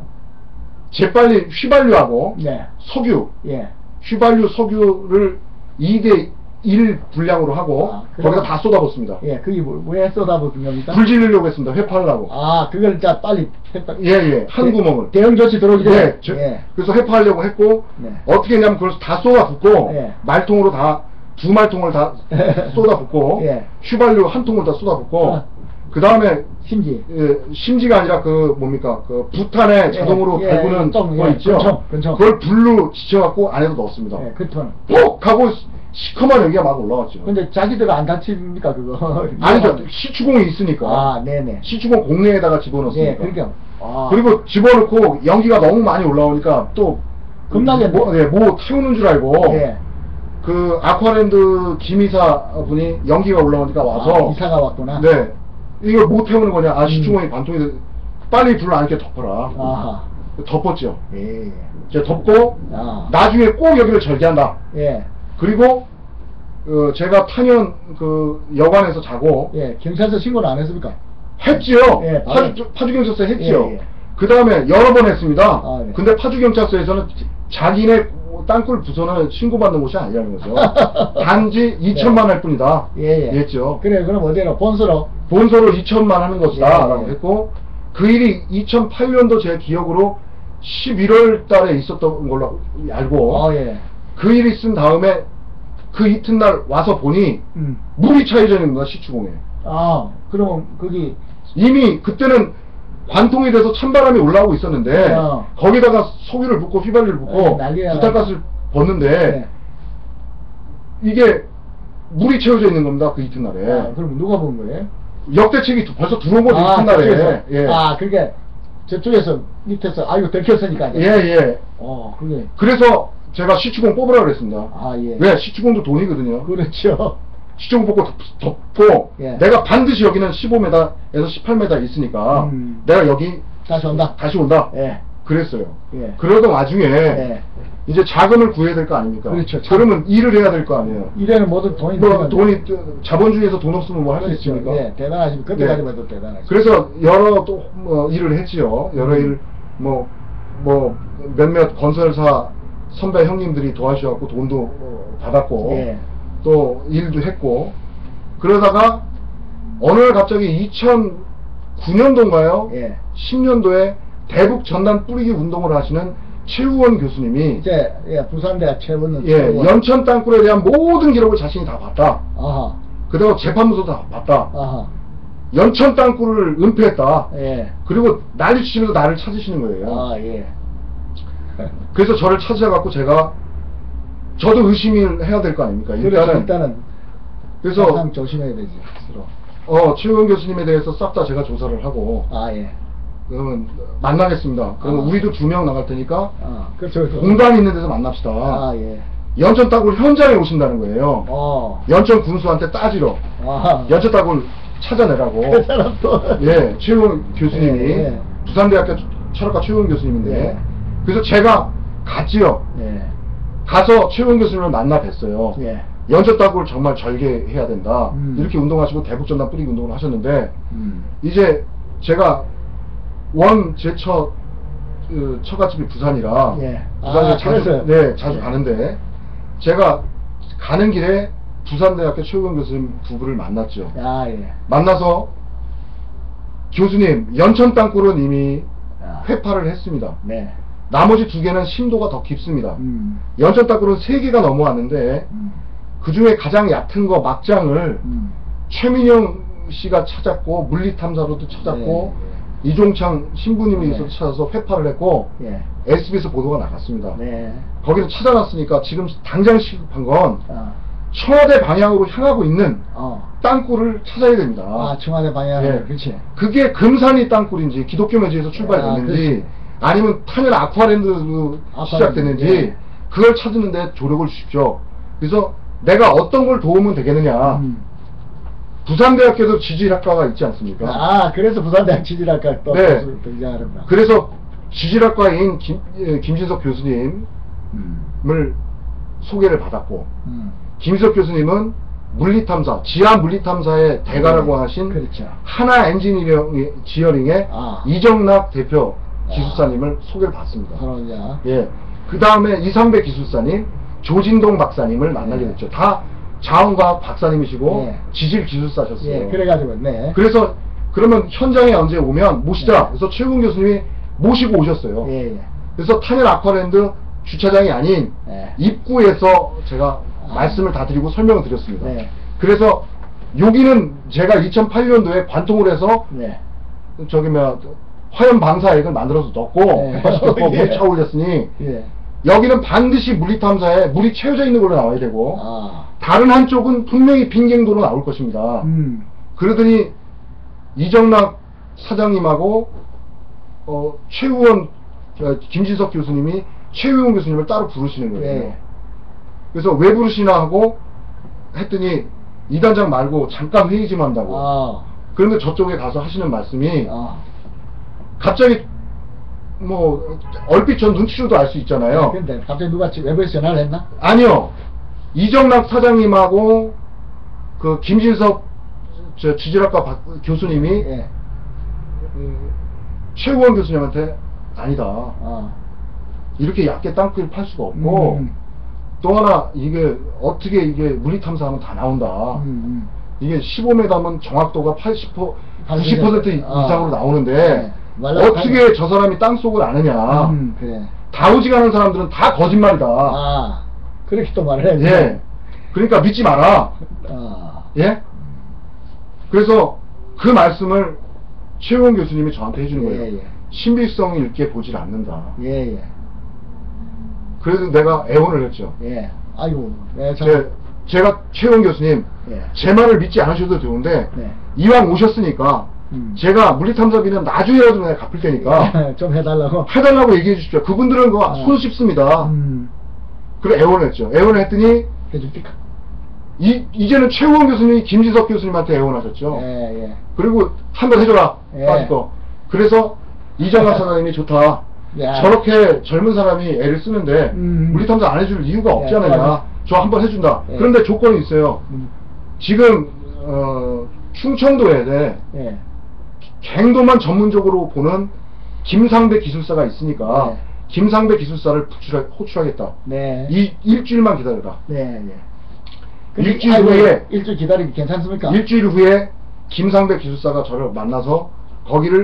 재빨리 휘발유하고 네. 석유, 예. 휘발유 석유를 이 대 일 분량으로 하고 아, 그럼- 거기다 다 쏟아붓습니다. 예. 그게 뭐, 왜 쏟아붓은 겁니까? 불 지르려고 했습니다. 회파하려고. 아, 그걸 자 빨리 했다. 예, 예. 한 대- 구멍을. 대형 조치 들어오기 전에. 네. 저- 예. 그래서 회파하려고 했고 네. 어떻게 했냐면 그걸 다 쏟아붓고 예. 말통으로 다 두 말통을 다 쏟아붓고 예. 휘발유 한 통을 다 쏟아붓고 아. 그 다음에 심지. 예, 심지가 아니라 그 뭡니까 그 부탄에 자동으로 예, 달구는 똥, 거 예, 있죠. 근총, 근총. 그걸 불로 지쳐갖고 안에서 넣었습니다. 예, 그ton. 뽁 하고 시커먼 연기가 막 올라왔죠. 근데 자기들 안 다칩니까, 그거? 아니죠. 시추공이 있으니까. 아, 네네. 시추공 공내에다가 집어넣습니다. 예, 그러니까. 아. 그리고 집어넣고 연기가 너무 많이 올라오니까 또 겁나겠네. 뭐, 예, 뭐 태우는 줄 알고 예. 그 아쿠아랜드 김이사 분이 연기가 올라오니까 와서 아, 이사가 왔구나. 네 이걸 못 태우는 거냐. 아 음. 시추공이 반통이 돼. 빨리 불을 안 켜게 덮어라. 아하. 덮었죠. 예, 예. 제가 덮고 아. 나중에 꼭 여기를 절개한다. 예. 그리고 어, 제가 탄현 그 여관에서 자고 예. 경찰서 신고를 안 했습니까? 했지요. 예, 바로- 파주, 파주경찰서에 했지요. 예, 예. 그 다음에 여러 번 했습니다. 아, 네. 근데 파주경찰서에서는 자기네 땅굴 부서는 신고받는 곳이 아니라는 거죠. 단지 이천만 할 뿐이다. 예, 예. 했죠. 그래, 그럼 어디로? 본서로? 본서로 이천만 하는 것이다. 예, 라고 예. 했고, 그 일이 이천팔 년도 제 기억으로 십일월 달에 있었던 걸로 알고, 아, 예. 그 일이 쓴 다음에 그 이튿날 와서 보니 음. 물이 차여져 있는 거야, 시추공에. 아, 그러면 거기, 이미 그때는 관통이 돼서 찬바람이 올라오고 있었는데 어. 거기다가 석유를 붓고 휘발유를 붓고 네, 난리야. 부탄가스를 붓는데 네. 이게 물이 채워져 있는 겁니다. 그 이튿날에. 아, 그럼 누가 본 거예요? 역대책이 두- 벌써 들어온 거죠. 아, 이튿날에. 저쪽에서? 예. 아, 그러니까 저쪽에서 밑에서 아이고 들켰으니까. 예, 예. 어, 그게. 그래서 제가 시추공 뽑으라 그랬습니다. 아, 예. 왜? 시추공도 돈이거든요. 그렇죠. 시추공 뽑고 덮- 덮고 예. 내가 반드시 여기는 십오 미터에서 십팔 미터 있으니까 음. 내가 여기 다시 온다. 다시 온다. 예. 그랬어요. 예. 그러던 와중에 예. 이제 자금을 구해야 될 거 아닙니까? 그렇죠. 그러면 일을 해야 될 거 아니에요. 이래는 모두 돈이 뭐 들어가는 돈이 자본주의에서 돈 없으면 뭐 할 수 그렇죠. 있습니까? 예, 대단하십니다. 그때까지만 해도 대단하십니다. 그래서 여러 또 뭐 일을 했지요. 여러 음. 일 뭐 뭐 몇몇 건설사 선배 형님들이 도와주셔갖고 돈도 어, 받았고 예. 또 일도 했고 그러다가 어느 날 갑자기 이천구 년도인가요? 예. 십 년도에 대북 전단 뿌리기 운동을 하시는 최우원 교수님이 이제 예, 부산대학 최원은 예, 연천 땅굴에 대한 모든 기록을 자신이 다 봤다. 아하. 그리고 재판부서도 다 봤다. 아하. 연천 땅굴을 은폐했다. 예. 그리고 난리 치면서 나를 찾으시는 거예요. 아, 예. 그래서 저를 찾아갖고 제가 저도 의심을 해야 될 거 아닙니까? 그래서 일단은 일단은 그래서 항상 조심해야 되지 스스로. 어 최우원 교수님에 대해서 싹 다 제가 조사를 하고 아, 예. 그러면 만나겠습니다. 그러면 아. 우리도 두 명 나갈 테니까 아, 그렇죠. 그렇죠. 공간 있는 데서 만납시다. 아, 예. 연천 땅굴 현장에 오신다는 거예요. 어. 연천 군수한테 따지러 아. 연천 땅굴 찾아내라고. 그 사람도. 예, 최우원 교수님이 예, 예. 부산대학교 철학과 최우원 교수님인데 예. 그래서 제가 갔지요. 예. 가서 최우원 교수님을 만나 뵀어요. 예. 연천 땅굴 정말 절개해야 된다. 음. 이렇게 운동하시고 대북전단 뿌리기 운동을 하셨는데 음. 이제 제가 원 제 첫 그, 처갓집이 부산이라 예. 부산에 아, 자주 그래서요? 네 자주 예. 가는데 제가 가는 길에 부산대학교 최우원 교수님 부부를 만났죠. 아, 예. 만나서 교수님 연천 땅굴은 이미 아. 회파를 했습니다. 네. 나머지 두 개는 심도가 더 깊습니다. 음. 연천 땅굴은 세 개가 넘어왔는데 음. 그 중에 가장 얕은 거 막장을 음. 최민영 씨가 찾았고 물리탐사로도 찾았고 네. 이종창 신부님이 네. 찾아서 회파를 했고 예. 에스비에스 보도가 나갔습니다. 네. 거기를 찾아놨으니까 지금 당장 시급한 건 아. 청와대 방향으로 향하고 있는 어. 땅굴을 찾아야 됩니다. 아, 청와대 방향으로. 예. 그렇지. 그게 금산이 땅굴인지 기독교 매주에서 아, 출발됐는지 그렇지. 아니면 탄현 아쿠아랜드로 아쿠아랜드, 시작됐는지 예. 그걸 찾는데 조력을 주십시오. 그래서 내가 어떤 걸 도우면 되겠느냐. 음. 부산대학교도 지질학과가 있지 않습니까? 아, 그래서 부산대학 지질학과 또 네. 교수 등장하는구나. 그래서 지질학과인 김, 예, 김진석 교수님을 음. 소개를 받았고 음. 김진석 교수님은 물리탐사, 지하 물리탐사의 대가라고 네. 하신 그렇죠. 하나 엔지니어링 지어링의 아. 이정락 대표 아. 기술사님을 소개를 받습니다. 서로 이제. 예. 그 다음에 이상배 기술사님, 조진동 박사님을 만나게 네. 됐죠. 다 자원과학 박사님이시고 네. 지질 기술사셨어요. 예, 그래가지고, 네. 그래서 그러면 현장에 언제 오면 모시자. 네. 그래서 최우근 교수님이 모시고 오셨어요. 예, 예. 그래서 탄현 아쿠아랜드 주차장이 아닌 네. 입구에서 제가 아. 말씀을 다 드리고 설명을 드렸습니다. 네. 그래서 여기는 제가 이천팔 년도에 관통을 해서 네. 저기 뭐 화염 방사액을 만들어서 넣고 네. 백팔십 도 예. 물이 차올렸으니 예. 여기는 반드시 물리탐사에 물이 채워져 있는 걸로 나와야 되고 아. 다른 한쪽은 분명히 빈갱도로 나올 것입니다. 음. 그러더니 이정락 사장님하고 어, 최우원 어, 김진석 교수님이 최우원 교수님을 따로 부르시는 거예요. 네. 그래서 왜 부르시나 하고 했더니 이 단장 말고 잠깐 회의 좀 한다고. 아. 그런데 저쪽에 가서 하시는 말씀이 아. 갑자기 뭐 얼핏 전 눈치로도 알 수 있잖아요. 근데 갑자기 누가 지- 외부에서 전화를 했나? 아니요. 이정락 사장님하고 그 김진석 저 지질학과 박- 교수님이 예. 그 최우원 교수님한테 아니다. 아. 이렇게 얇게 땅굴 팔 수가 없고 음. 또 하나 이게 어떻게 이게 물리 탐사하면 다 나온다. 음, 음. 이게 십오 미터면 정확도가 팔십 퍼센트, 구십 퍼센트 아. 이상으로 나오는데 네. 말라- 어떻게 저 사람이 땅속을 아느냐. 음, 그래. 다우지가는 사람들은 다 거짓말이다. 아. 그렇게 또 말을 해야지. 예. 그러니까 믿지 마라. 아. 예? 그래서 그 말씀을 최우원 교수님이 저한테 해주는 거예요. 예, 예. 신빙성 있게 보질 않는다. 예, 예. 그래서 내가 애원을 했죠. 예. 아이고. 네, 참. 제, 제가 최우원 교수님, 예. 제 말을 믿지 않으셔도 좋은데, 네. 이왕 오셨으니까, 음. 제가 물리탐사비는 나중에라도 내가 갚을 테니까, 좀 해달라고. 해달라고 얘기해 주십시오. 그분들은 그거 아. 손 씹습니다. 음. 그래, 애원을 했죠. 애원을 했더니, 해줄까? 이, 이제는 최우원 교수님이 김진석 교수님한테 애원하셨죠. 예, 예. 그리고 한 번 해줘라. 예. 빠질 거. 그래서 이정학 사장님이 좋다. 야. 저렇게 젊은 사람이 애를 쓰는데 음. 물리탐사 안 해줄 이유가 없지 예, 않느냐. 맞아. 저 한 번 해준다. 예. 그런데 조건이 있어요. 음. 지금 어, 충청도에 예. 갱도만 전문적으로 보는 김상배 기술사가 있으니까 네. 김상배 기술사를 호출하, 호출하겠다. 네. 이 일주일만 기다려라. 네, 예. 근데 일주일 아이고, 후에 일주일 기다리기 괜찮습니까? 일주일 후에 김상배 기술사가 저를 만나서 거기를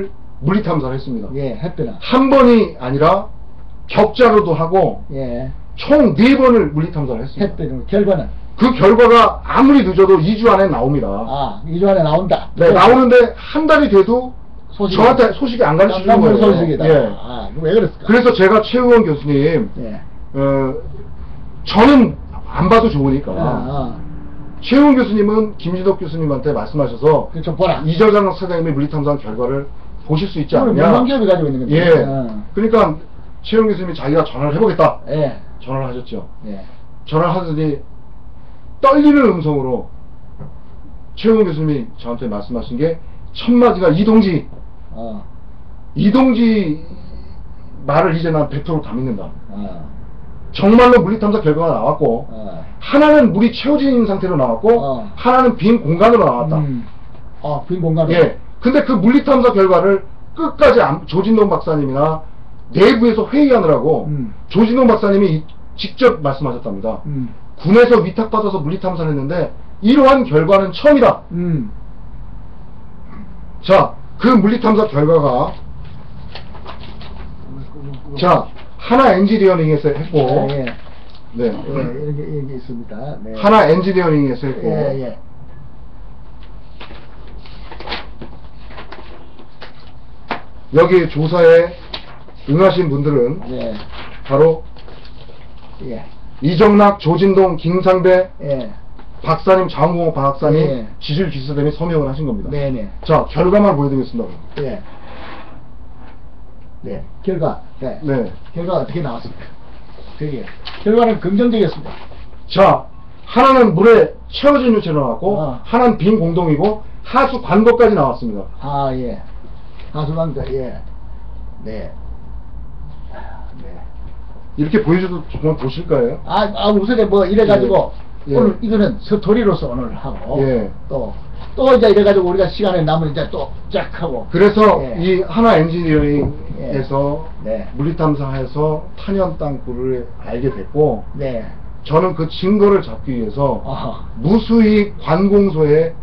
물리 탐사를 했습니다. 예, 했더라. 한 번이 아니라 격자로도 하고 예, 총 네 번을 물리 탐사를 했습니다. 했더니 결과는 그 결과가 아무리 늦어도 이 주 안에 나옵니다. 아, 이 주 안에 나온다. 네, 나오는데 한 달이 돼도 소식이- 저한테 소식이 안 가르치는 깜깜한 거예요. 소식이다. 예. 아, 이거 왜 그랬을까? 그래서 제가 최우원 교수님, 예. 어, 저는 안 봐도 좋으니까 아, 아. 최우원 교수님은 김진덕 교수님한테 말씀하셔서 그좀 보라. 이저장 사장님의 물리탐사 결과를 보실 수 있지 오늘 않느냐. 명망기업이 가지고 있는 건데. 예. 어. 그러니까 최우원 교수님이 자기가 전화를 해보겠다. 예. 전화를 하셨죠. 예. 전화를 하더니 떨리는 음성으로 최우원 교수님이 저한테 말씀하신 게 첫 마디가 이동지, 어. 이동지 말을 이제 난 백 퍼센트 다 믿는다. 어. 정말로 물리탐사 결과가 나왔고 어. 하나는 물이 채워진 상태로 나왔고 어. 하나는 빈 공간으로 나왔다. 음. 어, 빈 공간으로. 예. 근데 그 물리탐사 결과를 끝까지 안- 조진동 박사님이나 내부에서 회의하느라고 음. 조진동 박사님이 직접 말씀하셨답니다. 음. 군에서 위탁받아서 물리탐사를 했는데 이러한 결과는 처음이다. 음. 자, 그 물리탐사 결과가 자, 하나 엔지니어링에서 했고 예, 예. 네. 예, 이렇게, 이렇게 있습니다. 네. 하나 엔지니어링에서 했고 예, 예. 여기 조사에 응하신 분들은 예. 바로 예. 이정락, 조진동, 김상배 예. 박사님, 자원공업 박사님 예. 지질 기수대니 서명을 하신 겁니다. 네네. 자, 결과만 보여드리겠습니다. 예. 네. 결과. 네. 네. 결과가 어떻게 나왔습니까? 저기 결과는 긍정적이었습니다. 자, 하나는 물에 채워진 유체로 나왔고 아. 하나는 빈 공동이고 하수 관거까지 나왔습니다. 아, 예. 하수방도, 예. 네. 네. 이렇게 보여줘도 정말 보실까요? 아, 아, 우선에 뭐 이래가지고, 예. 오늘 이거는 스토리로서 오늘 하고, 예. 또, 또 이제 이래가지고 우리가 시간에 남으면 이제 또 쫙 하고. 그래서 예. 이 하나 엔지니어링에서 예. 네. 물리탐사해서 탄현 땅굴을 알게 됐고 네. 저는 그 증거를 잡기 위해서 아하. 무수히 관공서에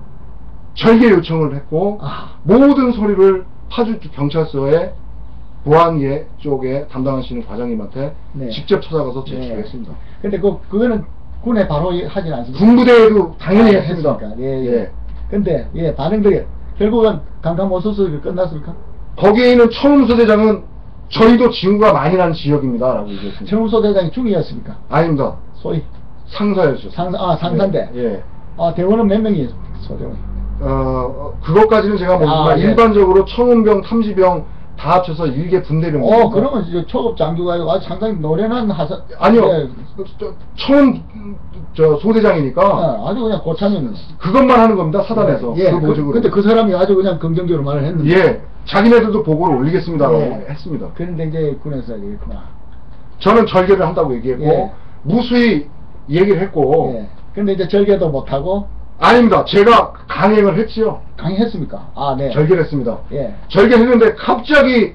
절개 요청을 했고 아. 모든 서류를 파주 경찰서에 보안예 쪽에 담당하시는 과장님한테 네. 직접 찾아가서 네. 제출했습니다. 근데 그, 그거는 군에 바로 하진 않습니다. 군부대에도 당연히 아, 했습니다. 했습니까? 예, 예. 근데, 예, 반응들이, 결국은 강감오수습이 끝났습니까? 거기에 있는 청음소대장은 저희도 징후가 많이 난 지역입니다 라고 얘기했습니다. 정우소 대장이 중이었습니까? 아닙니다. 소위. 상사였죠. 상사, 아, 상사인데. 예. 예. 아, 대원은 몇 명이 소대원이? 어, 그것까지는 제가 모르지만 아, 예. 일반적으로 청음병, 탐지병 다 합쳐서 일개 분대병. 어, 그러면 이제 초급 장교가 아주 상당히 노련한 하사. 아니요. 예, 저, 청음 저 소대장이니까 어, 아주 그냥 고참이네. 그것만 하는 겁니다. 사단에서. 예, 그 그, 모집으로. 근데 그 사람이 아주 그냥 긍정적으로 말을 했는데. 예. 자기네들도 보고를 올리겠습니다라고 예. 했습니다. 그런데 이제 군에서 얘기했구나. 저는 절개를 한다고 얘기했고 예. 무수히 얘기를 했고 예. 근데 이제 절개도 못하고 아닙니다. 제가 강행을 했지요. 강의했습니까? 아, 네. 절개를 했습니다. 예. 절개했는데 갑자기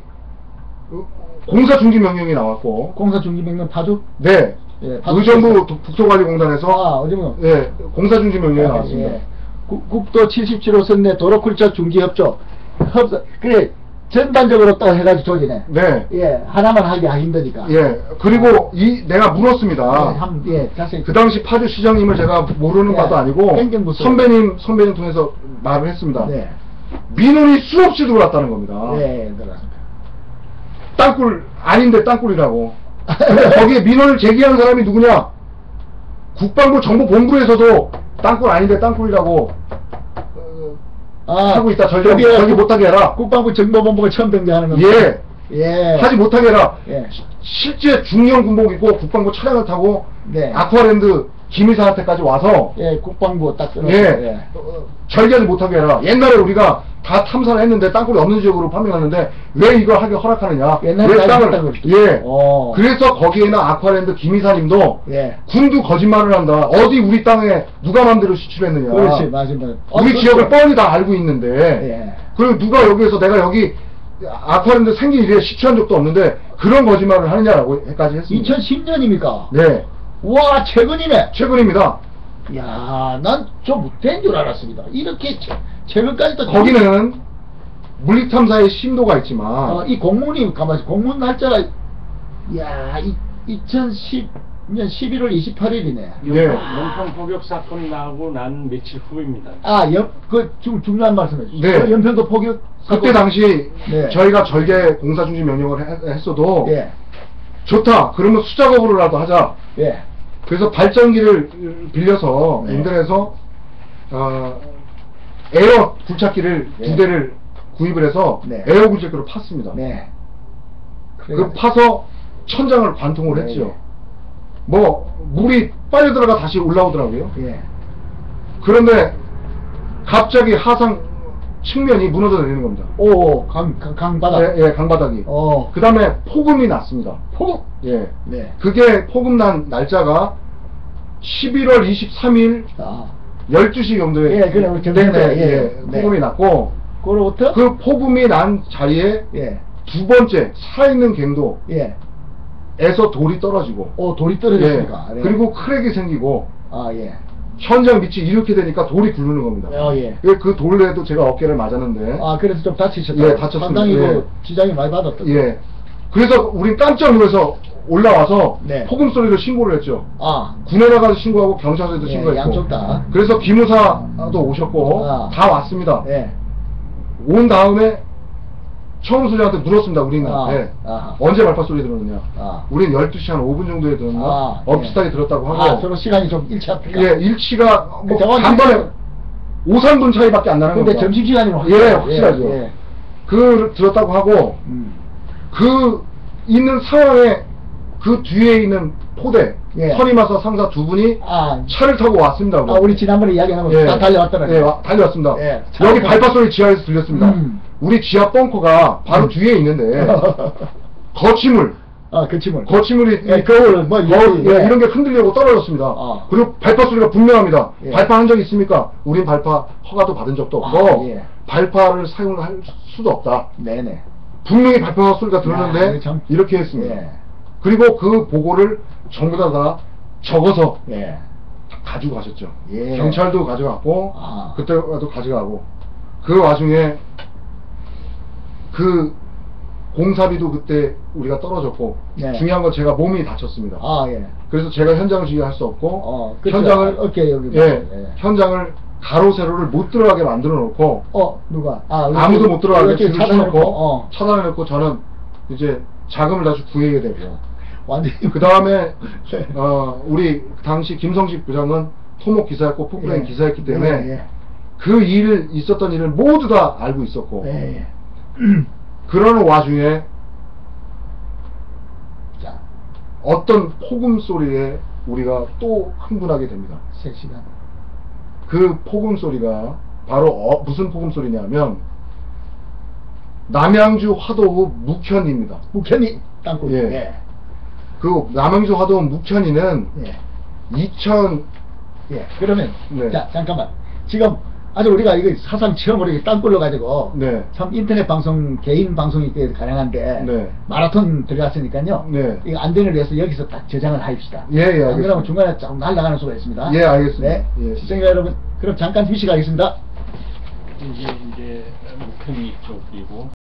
공사 중지 명령이 나왔고 공사 중지명령 파주? 네. 예, 파주 의정부 북소관리공단에서 아, 어디 뭐. 예, 공사 중지 명령이 아, 나왔습니다. 예. 국, 국도 칠십칠 호선 내 도로쿨차 중지협조. 협, 그래, 전반적으로 또 해가지고 조지네. 네. 예, 하나만 하기가 힘드니까. 예. 그리고 이 내가 물었습니다. 예, 한, 예, 자세히. 그 당시 파주 시장님을 제가 모르는 예, 바도 아니고 행정부서. 선배님 선배님 통해서 말을 했습니다. 네. 민원이 수없이 들어왔다는 겁니다. 네, 들어갔습니다. 땅굴 아닌데 땅굴이라고. 근데 거기에 민원을 제기한 사람이 누구냐? 국방부 정보본부에서도 땅굴 아닌데 땅굴이라고 어, 아, 하고 있다. 절개 거기에 절개 못하게 해라. 국방부 정보본부가 처음 등장하는 겁니다. 예. 예. 하지 못하게 해라. 예. 시- 실제 중형 군복 입고 국방부 차량을 타고 네. 아쿠아랜드 김이사한테까지 와서 예, 국방부 딱 끊었어요. 예, 어, 절개하지 못하게 해라. 옛날에 우리가 다 탐사를 했는데 땅굴이 없는 지역으로 판명하는데 왜 이걸 하게 허락하느냐? 옛날에 왜 다 땅을 했다고 그랬죠. 예. 어. 그래서 거기에 있는 아쿠아랜드 김이사님도 예. 군도 거짓말을 한다. 어디 우리 땅에 누가 마음대로 시출했느냐? 그렇지, 맞습니다. 어, 우리 그렇죠. 지역을 뻔히 다 알고 있는데 예. 그리고 누가 여기에서 내가 여기 아쿠아랜드 생긴 이래 시추한 적도 없는데 그런 거짓말을 하느냐라고까지 했습니다. 이천십 년입니까? 네, 와, 최근이네. 최근입니다. 야, 난 좀 된 줄 알았습니다. 이렇게 최, 최근까지 또 거기는 물리탐사의 심도가 있지만 어, 이 공문이 가만히 공문 날짜가 야, 이, 이천십 년 십일월 이십팔일이네. 예. 연평 포격 사건이 나고 난 며칠 후입니다. 아, 연, 그 중, 중요한 말씀해 주시죠. 네. 그 연평도 포격 그때 사건- 당시 네. 저희가 절개 공사 중지 명령을 해- 했어도 예, 좋다. 그러면 수작업으로라도 하자. 예, 그래서 발전기를 빌려서 네. 인근에서 어, 에어 굴착기를 네. 두 대를 구입을 해서 네. 에어 굴착기로 팠습니다. 네. 그 파서 천장을 관통을 네, 했죠. 네. 뭐 물이 빨려 들어가 다시 올라오더라고요. 예, 그런데 갑자기 하상 측면이 무너져 내리는 겁니다. 오, 강, 강, 강바닥. 예, 예, 강바닥이. 어, 그 다음에 폭음이 났습니다. 포 예. 네. 그게 폭음 난 날짜가 십일월 이십삼일 아, 열두 시 정도에 예, 그래, 우리 네, 경찰서, 네, 예, 예, 네. 폭음이 났고 그로부터? 그 폭음이 난 자리에 예, 두 번째 살아있는 갱도에서 예. 돌이 떨어지고 오, 돌이 예, 떨어졌습니까? 네. 그리고 크랙이 생기고 아, 예. 현장 밑이 이렇게 되니까 돌이 굴르는 겁니다. 어, 예. 그 돌에도 제가 어깨를 맞았는데 아, 그래서 좀 다치셨다. 예, 다쳤습니다. 상당히 예. 그 지장이 많이 받았다. 예. 그래서 우린 깜짝 놀라서 올라와서 네. 폭음 소리를 신고를 했죠. 아, 군에 나가서 신고하고 경찰서에도 예, 신고했고. 양쪽 다. 그래서 기무사도 오셨고 아. 다 왔습니다. 예. 온 다음에 처음 소리한테 물었습니다. 우리는 아. 예. 아하. 언제 발파 소리 들었느냐. 아. 우린 열두 시 한 오 분 정도에 들었나. 아, 어 예. 비슷하게 들었다고 하고. 아, 서로 시간이 좀 일치합니까? 예, 일치가 뭐 정확히 간번에 오, 삼 분 차이밖에 안 나는 근데 겁니다. 점심시간이면 예, 확실하죠. 확실하죠. 예, 예. 그 들었다고 하고 음. 그 있는 상황에 그 뒤에 있는 포대 예. 서리마사 상사 두 분이 아, 차를 타고 왔습니다. 아, 우리 지난번에 이야기한 거 예. 다 달려왔더라고요. 예, 와- 달려왔습니다. 예. 여기 발파 소리 지하에서 들렸습니다. 음. 우리 지하 벙커가 바로 음. 뒤에 있는데 거치물, 아, 그 침을. 거치물이 예, 거울, 뭐, 거울, 이렇게, 예, 예. 이런 게 흔들리고 떨어졌습니다. 아. 그리고 발파 소리가 분명합니다. 예. 발파한 적 있습니까? 우린 발파 허가도 받은 적도 없고 아, 예. 발파를 사용할 수도 없다. 네네. 분명히 발파 소리가 들었는데 야, 이거 참- 이렇게 했습니다. 예. 그리고 그 보고를 전부 다, 다 적어서 예. 가지고 가셨죠. 예. 경찰도 가져갔고 아. 그때도 가져가고 그 와중에 그 공사비도 그때 우리가 떨어졌고 네. 중요한 건 제가 몸이 다쳤습니다. 아, 예. 그래서 제가 현장을 지휘할 수 없고 어, 그렇죠. 현장을 어깨 여기 예, 예. 현장을 가로 세로를 못 들어가게 만들어 놓고 어, 누가? 아, 아무도 못 들어가게 이렇게 줄을 차단해놓고, 쳐놓고 어. 차단해 놓고 저는 이제 자금을 다시 구해야 되고 완전히. 그 다음에 네. 어, 우리 당시 김성식 부장은 토목 기사였고 포크레인 예. 기사였기 때문에 예, 예. 그 일 있었던 일을 모두 다 알고 있었고 예, 예. 그러는 와중에 자, 어떤 폭음 소리에 우리가 또 흥분하게 됩니다. 세 시간. 그 폭음 소리가 바로 어, 무슨 폭음 소리냐면 남양주 화도읍 묵현입니다. 묵현이 땅굴. 예. 예. 그 남양주 화도읍 묵현이는 예. 이천 예. 그러면, 네. 자, 잠깐만. 지금 아주 우리가 이거 사상 처음으로 이렇게 땅굴로 가지고 네. 참 인터넷 방송, 개인 방송이 꽤 가능한데 네. 마라톤 들어갔으니까요. 네. 이거 안전을 위해서 여기서 딱 저장을 하십시다. 예, 예, 안 알겠습니다. 그러면 중간에 조금 날아가는 수가 있습니다. 예, 알겠습니다. 네. 예. 시청자 여러분, 그럼 잠깐 휴식하겠습니다. 이제 이제 목현이 쪽이고